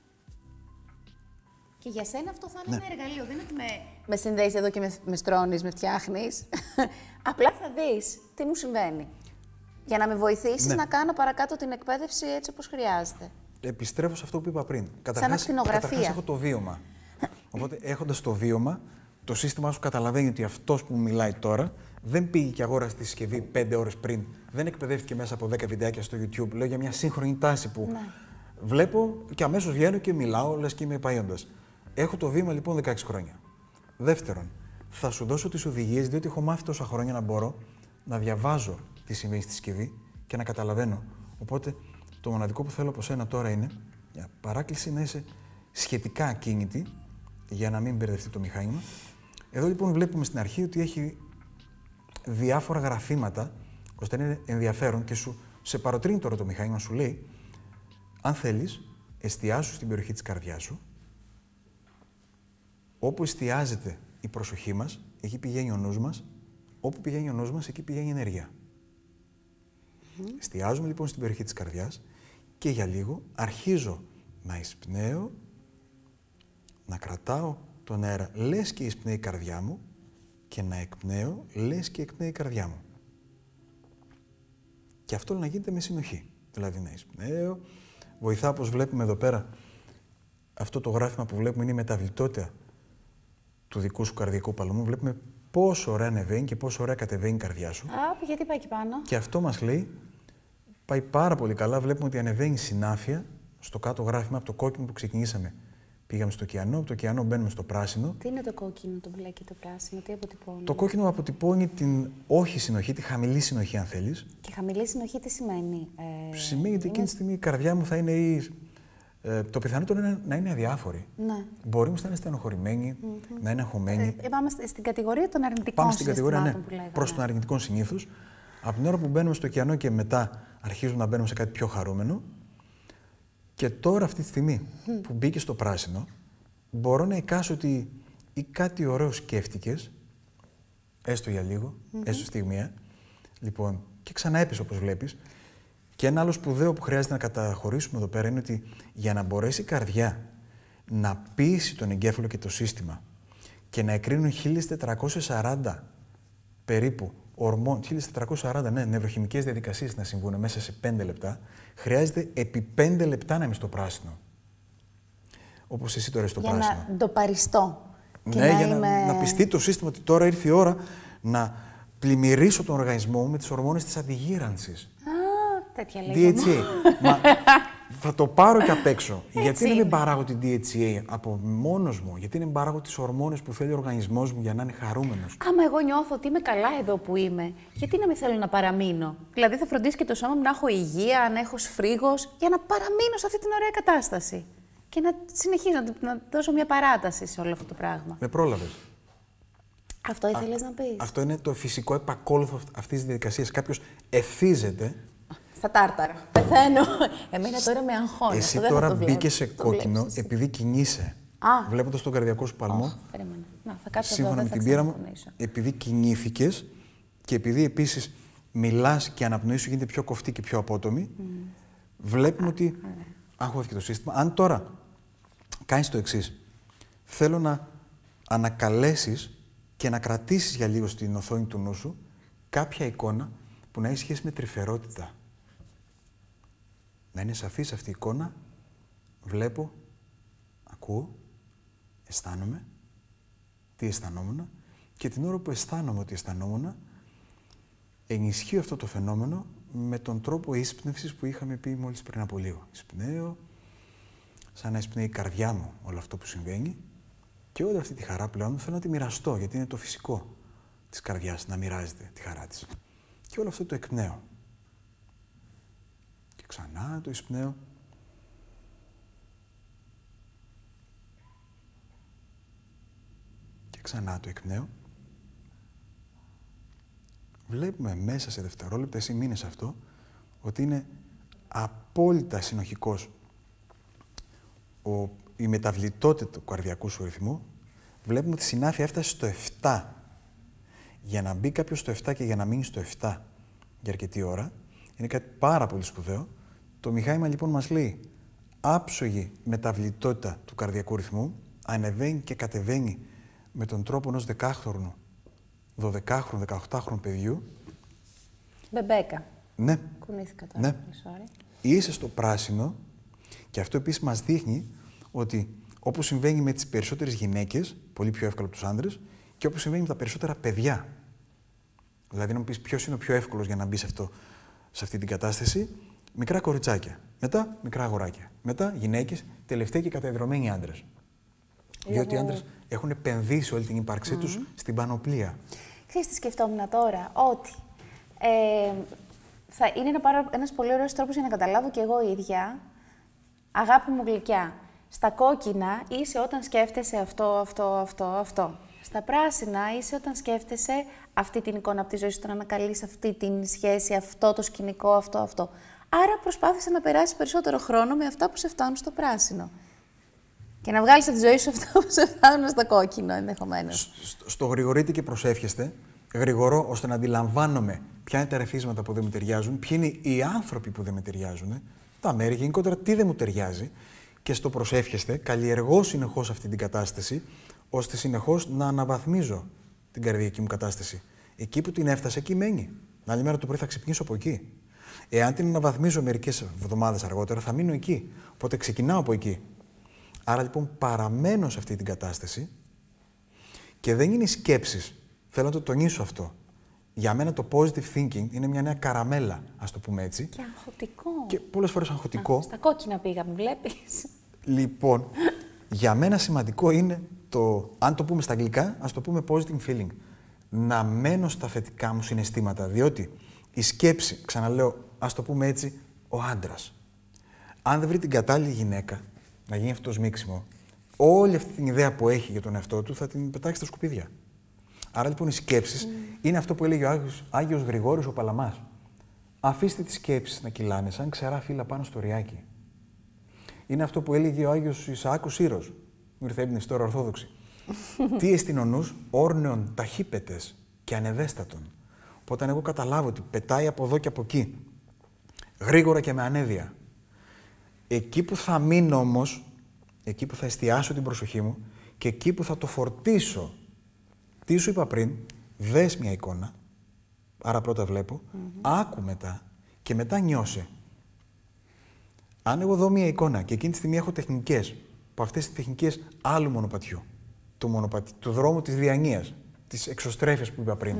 S1: Και για σένα αυτό θα είναι ένα εργαλείο. Δεν είναι ότι με συνδέεις εδώ και με στρώνεις, με φτιάχνεις. Απλά θα δεις τι μου συμβαίνει. Για να με βοηθήσεις να κάνω παρακάτω την εκπαίδευση έτσι όπως χρειάζεται.
S2: Επιστρέφω σε αυτό που είπα πριν.
S1: Σαν ακτινογραφία.
S2: Καταρχάς έχω το βίωμα. Οπότε έχοντας το βίωμα, το σύστημά σου καταλαβαίνει ότι αυτός που μιλάει τώρα δεν πήγε και αγόρασε τη συσκευή 5 ώρες πριν, δεν εκπαιδεύτηκε μέσα από 10 βιντεάκια στο YouTube. Λέω για μια σύγχρονη τάση που βλέπω και αμέσως βγαίνω και μιλάω, λες και είμαι επαΐοντας. Έχω το βήμα λοιπόν 16 χρόνια. Δεύτερον, θα σου δώσω τις οδηγίες, διότι έχω μάθει τόσα χρόνια να μπορώ να διαβάζω τι συμβαίνει στη συσκευή και να καταλαβαίνω. Οπότε, το μοναδικό που θέλω από σένα τώρα είναι, για παράκληση, να είσαι σχετικά ακίνητη, για να μην μπερδευτεί το μηχάνημα. Εδώ λοιπόν βλέπουμε στην αρχή ότι έχει διάφορα γραφήματα, ώστε να είναι ενδιαφέρον και σε παροτρύνει τώρα το μηχάνημα, σου λέει, αν θέλεις, εστιάσου στην περιοχή της καρδιάς σου. Όπου εστιάζεται η προσοχή μας, εκεί πηγαίνει ο νους μας. Όπου πηγαίνει ο νους μας, εκεί πηγαίνει η ενέργεια. Εστιάζουμε λοιπόν στην περιοχή της καρδιάς και για λίγο αρχίζω να εισπνέω, να κρατάω τον αέρα, λες και εισπνέει η καρδιά μου, και να εκπνέω, λες και εκπνέει η καρδιά μου. Και αυτό να γίνεται με συνοχή. Δηλαδή να εισπνέω, βοηθά, όπως βλέπουμε εδώ πέρα, αυτό το γράφημα που βλέπουμε είναι η μεταβλητότητα του δικού σου καρδιακού παλμού. Βλέπουμε πόσο ωραία ανεβαίνει και πόσο ωραία κατεβαίνει η καρδιά σου.
S1: Γιατί πάει εκεί πάνω.
S2: Και αυτό μας λέει, πάει πάρα πολύ καλά. Βλέπουμε ότι ανεβαίνει συνάφεια στο κάτω γράφημα από το κόκκινο που ξεκινήσαμε. Πήγαμε στο ωκεανό, από το ωκεανό μπαίνουμε στο πράσινο.
S1: Τι είναι το κόκκινο, το μπλε και το πράσινο, τι αποτυπώνει?
S2: Το κόκκινο αποτυπώνει την όχι συνοχή, τη χαμηλή συνοχή, αν θέλεις.
S1: Και χαμηλή συνοχή τι σημαίνει?
S2: Σημαίνει ότι εκείνη τη στιγμή η καρδιά μου θα είναι το πιθανότερο είναι να είναι αδιάφορη.
S1: Ναι.
S2: Μπορεί όμως να είναι στενοχωρημένη, να είναι αγχωμένη.
S1: Πάμε στην κατηγορία των αρνητικών
S2: Πάμε στην κατηγορία, ναι,
S1: που λέγαμε.
S2: προς τον αρνητικό συνήθως. Από την ώρα που μπαίνουμε στο ωκεανό και μετά αρχίζουμε να μπαίνουμε σε κάτι πιο χαρούμενο. Και τώρα, αυτή τη στιγμή που μπήκε στο πράσινο, μπορώ να εικάσω ότι ή κάτι ωραίο σκέφτηκες, έστω για λίγο, έστω στιγμία, λοιπόν, και ξανά έπεσε όπως βλέπεις. Και ένα άλλο σπουδαίο που χρειάζεται να καταχωρήσουμε εδώ πέρα είναι ότι για να μπορέσει η καρδιά να πείσει τον εγκέφαλο και το σύστημα και να εκρίνουν 1440 περίπου 1440 νευροχημικές διαδικασίες να συμβούν μέσα σε 5 λεπτά, χρειάζεται επί 5 λεπτά να είμαι στο πράσινο. Όπως εσύ τώρα στο πράσινο.
S1: Για να το παριστώ.
S2: Και να πιστεί το σύστημα ότι τώρα ήρθε η ώρα να πλημμυρίσω τον οργανισμό μου με τις ορμόνες της αντιγύρανσης.
S1: Τέτοια λέγαμε.
S2: DHA. Μα θα το πάρω και απ' έξω. Γιατί να μην παράγω την DHA από μόνος μου, γιατί να μην παράγω τις ορμόνες που θέλει ο οργανισμός μου για να είναι χαρούμενος.
S1: Άμα εγώ νιώθω ότι είμαι καλά εδώ που είμαι, γιατί να μην θέλω να παραμείνω? Δηλαδή θα φροντίσει και το σώμα μου να έχω υγεία, να έχω σφρίγος, για να παραμείνω σε αυτή την ωραία κατάσταση. Και να συνεχίσω, να δώσω μια παράταση σε όλο αυτό το πράγμα.
S2: Με πρόλαβες.
S1: Αυτό ήθελες να πεις?
S2: Αυτό είναι το φυσικό επακόλουθο αυτής της διαδικασίας. Κάποιος ευθύζεται.
S1: Στα τάρταρα. Πεθαίνω. Εμένα τώρα με αγχώνει.
S2: Εσύ τώρα μπήκε σε κόκκινο επειδή κινείσαι. Βλέποντας τον καρδιακό σου παλμό.
S1: Περίμενε. Να, θα κάτσω
S2: σύμφωνα με την πείρα μου, επειδή κινήθηκες και επειδή επίσης μιλάς και η αναπνοή σου γίνεται πιο κοφτή και πιο απότομη, βλέπουμε ότι αγχώθηκε το σύστημα. Αν τώρα κάνεις το εξής, θέλω να ανακαλέσεις και να κρατήσεις για λίγο στην οθόνη του νου σου κάποια εικόνα που να έχει σχέση με τρυφερότητα. Να είναι σαφής αυτή η εικόνα, βλέπω, ακούω, αισθάνομαι, τι αισθανόμουν και την ώρα που αισθάνομαι ότι αισθανόμουν, ενισχύω αυτό το φαινόμενο με τον τρόπο ίσπνευσης που είχαμε πει μόλις πριν από λίγο. Εισπνέω, σαν να εισπνέει η καρδιά μου όλο αυτό που συμβαίνει και όλη αυτή τη χαρά πλέον θέλω να τη μοιραστώ, γιατί είναι το φυσικό της καρδιάς να μοιράζεται τη χαρά της. Και όλο αυτό το εκπνέω. Και ξανά το εισπνέω. Και ξανά το εκπνέω. Βλέπουμε μέσα σε δευτερόλεπτα, εσύ μείνες αυτό, ότι είναι απόλυτα συνοχικός η μεταβλητότητα του καρδιακού σου ρυθμού. Βλέπουμε ότι η συνάφεια έφτασε στο 7. Για να μπει κάποιος στο 7 και για να μείνει στο 7 για αρκετή ώρα, είναι κάτι πάρα πολύ σπουδαίο. Το μηχάνημα λοιπόν μας λέει άψογη μεταβλητότητα του καρδιακού ρυθμού, ανεβαίνει και κατεβαίνει με τον τρόπο ενός 10χρονου, 12χρονου, 18χρονου παιδιού.
S1: Μπεμπέκα.
S2: Ναι.
S1: Κουνήθηκα τώρα.
S2: Ναι. Είσαι στο πράσινο και αυτό επίσης μας δείχνει ότι όπως συμβαίνει με τις περισσότερες γυναίκες, πολύ πιο εύκολα από τους άντρες, και όπως συμβαίνει με τα περισσότερα παιδιά. Δηλαδή, να μου πεις ποιος είναι ο πιο εύκολος για να μπει σε αυτή την κατάσταση. Μικρά κοριτσάκια. Μετά μικρά αγοράκια. Μετά γυναίκες. Τελευταία και καταδεδομένοι άντρες. Διότι οι άντρες έχουν επενδύσει όλη την ύπαρξή τους στην πανοπλία.
S1: Ξέρεις τι σκεφτόμουν τώρα, ότι θα είναι ένας πολύ ωραίος τρόπος για να καταλάβω κι εγώ ίδια, αγάπη μου γλυκιά. Στα κόκκινα είσαι όταν σκέφτεσαι αυτό. Στα πράσινα είσαι όταν σκέφτεσαι αυτή την εικόνα από τη ζωή σου, όταν ανακαλείς αυτή την σχέση, αυτό το σκηνικό, αυτό. Άρα προσπάθησε να περάσεις περισσότερο χρόνο με αυτά που σε φτάνουν στο πράσινο. Και να βγάλεις από τη ζωή σου αυτά που σε φτάνουν στο κόκκινο, ενδεχομένως.
S2: Στο γρηγορείτε και προσεύχεστε, γρηγορώ ώστε να αντιλαμβάνομαι ποια είναι τα ρεθίσματα που δεν μου ταιριάζουν, ποιοι είναι οι άνθρωποι που δεν με ταιριάζουν, τα μέρη, γενικότερα τι δεν μου ταιριάζει. Και στο προσεύχεστε, καλλιεργώ συνεχώς αυτή την κατάσταση, ώστε συνεχώς να αναβαθμίζω την καρδιακή μου κατάσταση. Εκεί που την έφτασε, εκεί μένει. Την άλλη μέρα το πρωί θα ξυπνήσω από εκεί. Εάν την αναβαθμίζω μερικές εβδομάδες αργότερα, θα μείνω εκεί. Οπότε ξεκινάω από εκεί. Άρα λοιπόν παραμένω σε αυτή την κατάσταση και δεν είναι οι σκέψεις. Θέλω να το τονίσω αυτό. Για μένα το positive thinking είναι μια νέα καραμέλα, ας το πούμε έτσι.
S1: Και αγχωτικό.
S2: Και πολλές φορές αγχωτικό.
S1: Στα κόκκινα πήγαμε, βλέπεις.
S2: Λοιπόν, για μένα σημαντικό είναι αν το πούμε στα αγγλικά, ας το πούμε positive feeling. Να μένω στα θετικά μου συναισθήματα, διότι η σκέψη, ξαναλέω, ας το πούμε έτσι, ο άντρας. Αν δεν βρει την κατάλληλη γυναίκα να γίνει αυτό το σμίξιμο, όλη αυτή την ιδέα που έχει για τον εαυτό του θα την πετάξει στα σκουπίδια. Άρα λοιπόν οι σκέψεις είναι αυτό που έλεγε ο Άγιος Γρηγόριος ο Παλαμάς. Αφήστε τις σκέψεις να κυλάνε σαν ξερά φύλλα πάνω στο ριάκι. Είναι αυτό που έλεγε ο Άγιος Ισαάκος Σύρος. Μου ήρθε έμπνευση τώρα ορθόδοξη. Τι εστιν ο νους όρνεων ταχύπετες και ανεδέστατων. Οπότε αν εγώ καταλάβω ότι πετάει από εδώ και από εκεί, γρήγορα και με ανέδεια, εκεί που θα μείνω όμως, εκεί που θα εστιάσω την προσοχή μου και εκεί που θα το φορτίσω. Τι σου είπα πριν, δες μια εικόνα, άρα πρώτα βλέπω, άκου μετά και μετά νιώσε. Αν εγώ δω μια εικόνα και εκείνη τη στιγμή έχω τεχνικές, που αυτές οι τεχνικές άλλου μονοπατιού, του δρόμου της διανοίας, της εξωστρέφειας που είπα πριν,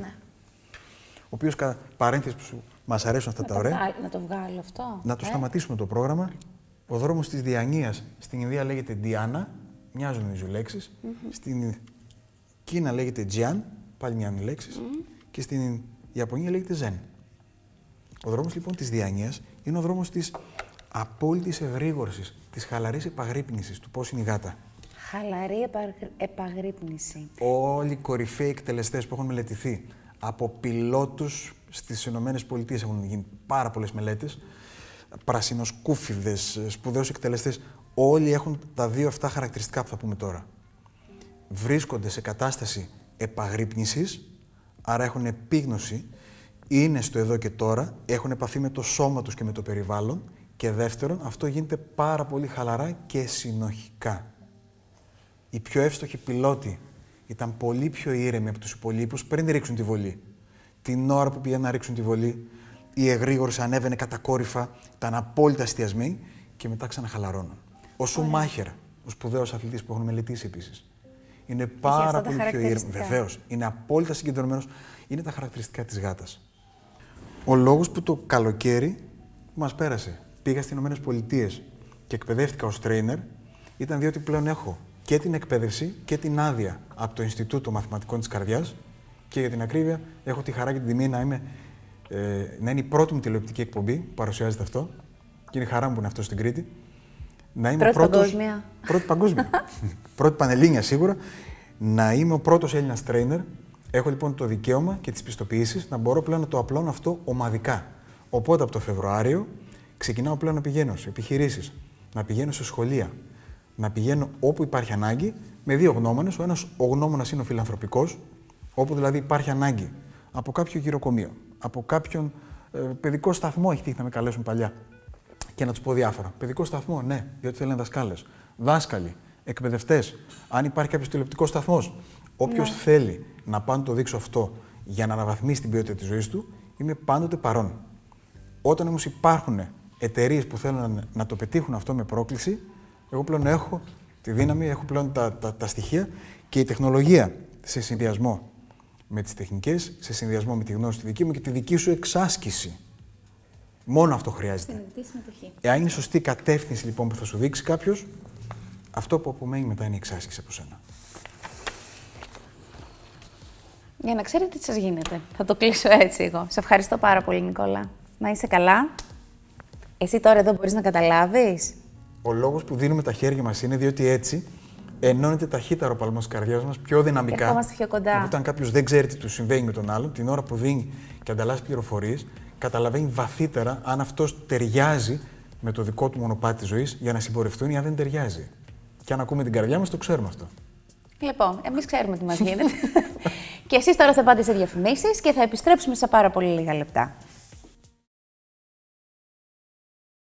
S2: ο οποίος κατά παρένθεση που μας αρέσουν αυτά τα ωραία,
S1: να το βγάλω αυτό.
S2: Να το σταματήσουμε το πρόγραμμα. Ο δρόμος της διανοίας στην Ινδία λέγεται Διάνα, μοιάζουν οι δύο λέξεις. Στην Κίνα λέγεται Τζιάν, πάλι μοιάζουν οι λέξεις. Και στην Ιαπωνία λέγεται Ζεν. Ο δρόμος λοιπόν της διανοίας είναι ο δρόμος της απόλυτης εγρήγορσης, της χαλαρής επαγρύπνησης του πώς είναι η γάτα.
S1: Χαλαρή επαγρύπνηση.
S2: Όλοι οι κορυφαίοι εκτελεστές που έχουν μελετηθεί από πιλότους στις Ηνωμένες Πολιτείες έχουν γίνει πάρα πολλές μελέτες. Πρασινοσκούφιδες, σπουδαίους εκτελεστές, όλοι έχουν τα δύο αυτά χαρακτηριστικά που θα πούμε τώρα. Βρίσκονται σε κατάσταση επαγρύπνησης, άρα έχουν επίγνωση, είναι στο εδώ και τώρα, έχουν επαφή με το σώμα τους και με το περιβάλλον και δεύτερον, αυτό γίνεται πάρα πολύ χαλαρά και συνοχικά. Οι πιο εύστοχοι πιλότοι ήταν πολύ πιο ήρεμοι από τους υπολείπους πριν ρίξουν τη βολή. Την ώρα που πήγαν να ρίξουν τη βολή, η εγρήγορση ανέβαινε κατακόρυφα, ήταν απόλυτα εστιασμένοι και μετά ξαναχαλαρώναν. Ο Σουμάχερ, ο σπουδαίος αθλητής που έχουν μελετήσει επίσης, είναι πάρα πολύ πιο ήρεμος. Βεβαίως, είναι απόλυτα συγκεντρωμένος. Είναι τα χαρακτηριστικά της γάτας. Ο λόγος που το καλοκαίρι που μας πέρασε πήγα στις Ηνωμένες Πολιτείες και εκπαιδεύτηκα ως trainer ήταν διότι πλέον έχω και την εκπαίδευση και την άδεια από το Ινστιτούτο Μαθηματικών της Καρδιάς και για την ακρίβεια έχω τη χαρά και την τιμή να είναι η πρώτη μου τηλεοπτική εκπομπή που παρουσιάζεται αυτό και είναι χαρά μου που είναι αυτό στην Κρήτη. Να είμαι
S1: πρώτη παγκόσμια.
S2: Πρώτη παγκόσμια. Πρώτη πανελλήνια σίγουρα. Να είμαι ο πρώτος Έλληνας trainer. Έχω λοιπόν το δικαίωμα και τις πιστοποιήσεις να μπορώ πλέον να το απλώνω αυτό ομαδικά. Οπότε από το Φεβρουάριο ξεκινάω πλέον να πηγαίνω σε επιχειρήσεις, να πηγαίνω σε σχολεία, να πηγαίνω όπου υπάρχει ανάγκη με δύο γνώμονες. Ο ένας ο γνώμονας είναι ο φιλανθρωπικός, όπου δηλαδή υπάρχει ανάγκη από κάποιο γυροκομείο, από κάποιον παιδικό σταθμό, έχει τύχει να με καλέσουν παλιά και να τους πω διάφορα. Παιδικό σταθμό, ναι, διότι θέλουν δασκάλες, δάσκαλοι, εκπαιδευτές. Αν υπάρχει κάποιος τηλεοπτικός σταθμός, όποιος θέλει να πάω να το δείξω αυτό για να αναβαθμίσει την ποιότητα της ζωής του, είμαι πάντοτε παρόν. Όταν όμως υπάρχουν εταιρείες που θέλουν να το πετύχουν αυτό με πρόκληση, εγώ πλέον έχω τη δύναμη, έχω πλέον τα στοιχεία και η τεχνολογία σε συνδυασμό με τις τεχνικές, σε συνδυασμό με τη γνώση τη δική μου και τη δική σου εξάσκηση. Μόνο αυτό χρειάζεται.
S1: Συνειδητή συμμετοχή.
S2: Εάν είναι σωστή κατεύθυνση λοιπόν που θα σου δείξει κάποιος, αυτό που απομένει μετά είναι η εξάσκηση από σένα.
S1: Για να ξέρετε τι σας γίνεται. Θα το κλείσω έτσι εγώ. Σε ευχαριστώ πάρα πολύ, Νικόλα. Να είσαι καλά. Εσύ τώρα εδώ μπορείς να καταλάβεις.
S2: Ο λόγος που δίνουμε τα χέρια μας είναι διότι έτσι ενώνεται ταχύτερα ο παλμός της καρδιάς μας πιο δυναμικά.
S1: Και ερχόμαστε πιο κοντά.
S2: Οπότε, αν κάποιος δεν ξέρει τι του συμβαίνει με τον άλλον, την ώρα που δίνει και ανταλλάσσει πληροφορίες, καταλαβαίνει βαθύτερα αν αυτός ταιριάζει με το δικό του μονοπάτι της ζωής για να συμπορευτούν ή αν δεν ταιριάζει. Και αν ακούμε την καρδιά μας, το ξέρουμε αυτό.
S1: Λοιπόν, εμείς ξέρουμε τι μας γίνεται. Και εσείς τώρα θα πάτε σε διαφημίσεις και θα επιστρέψουμε σε πάρα πολύ λίγα λεπτά.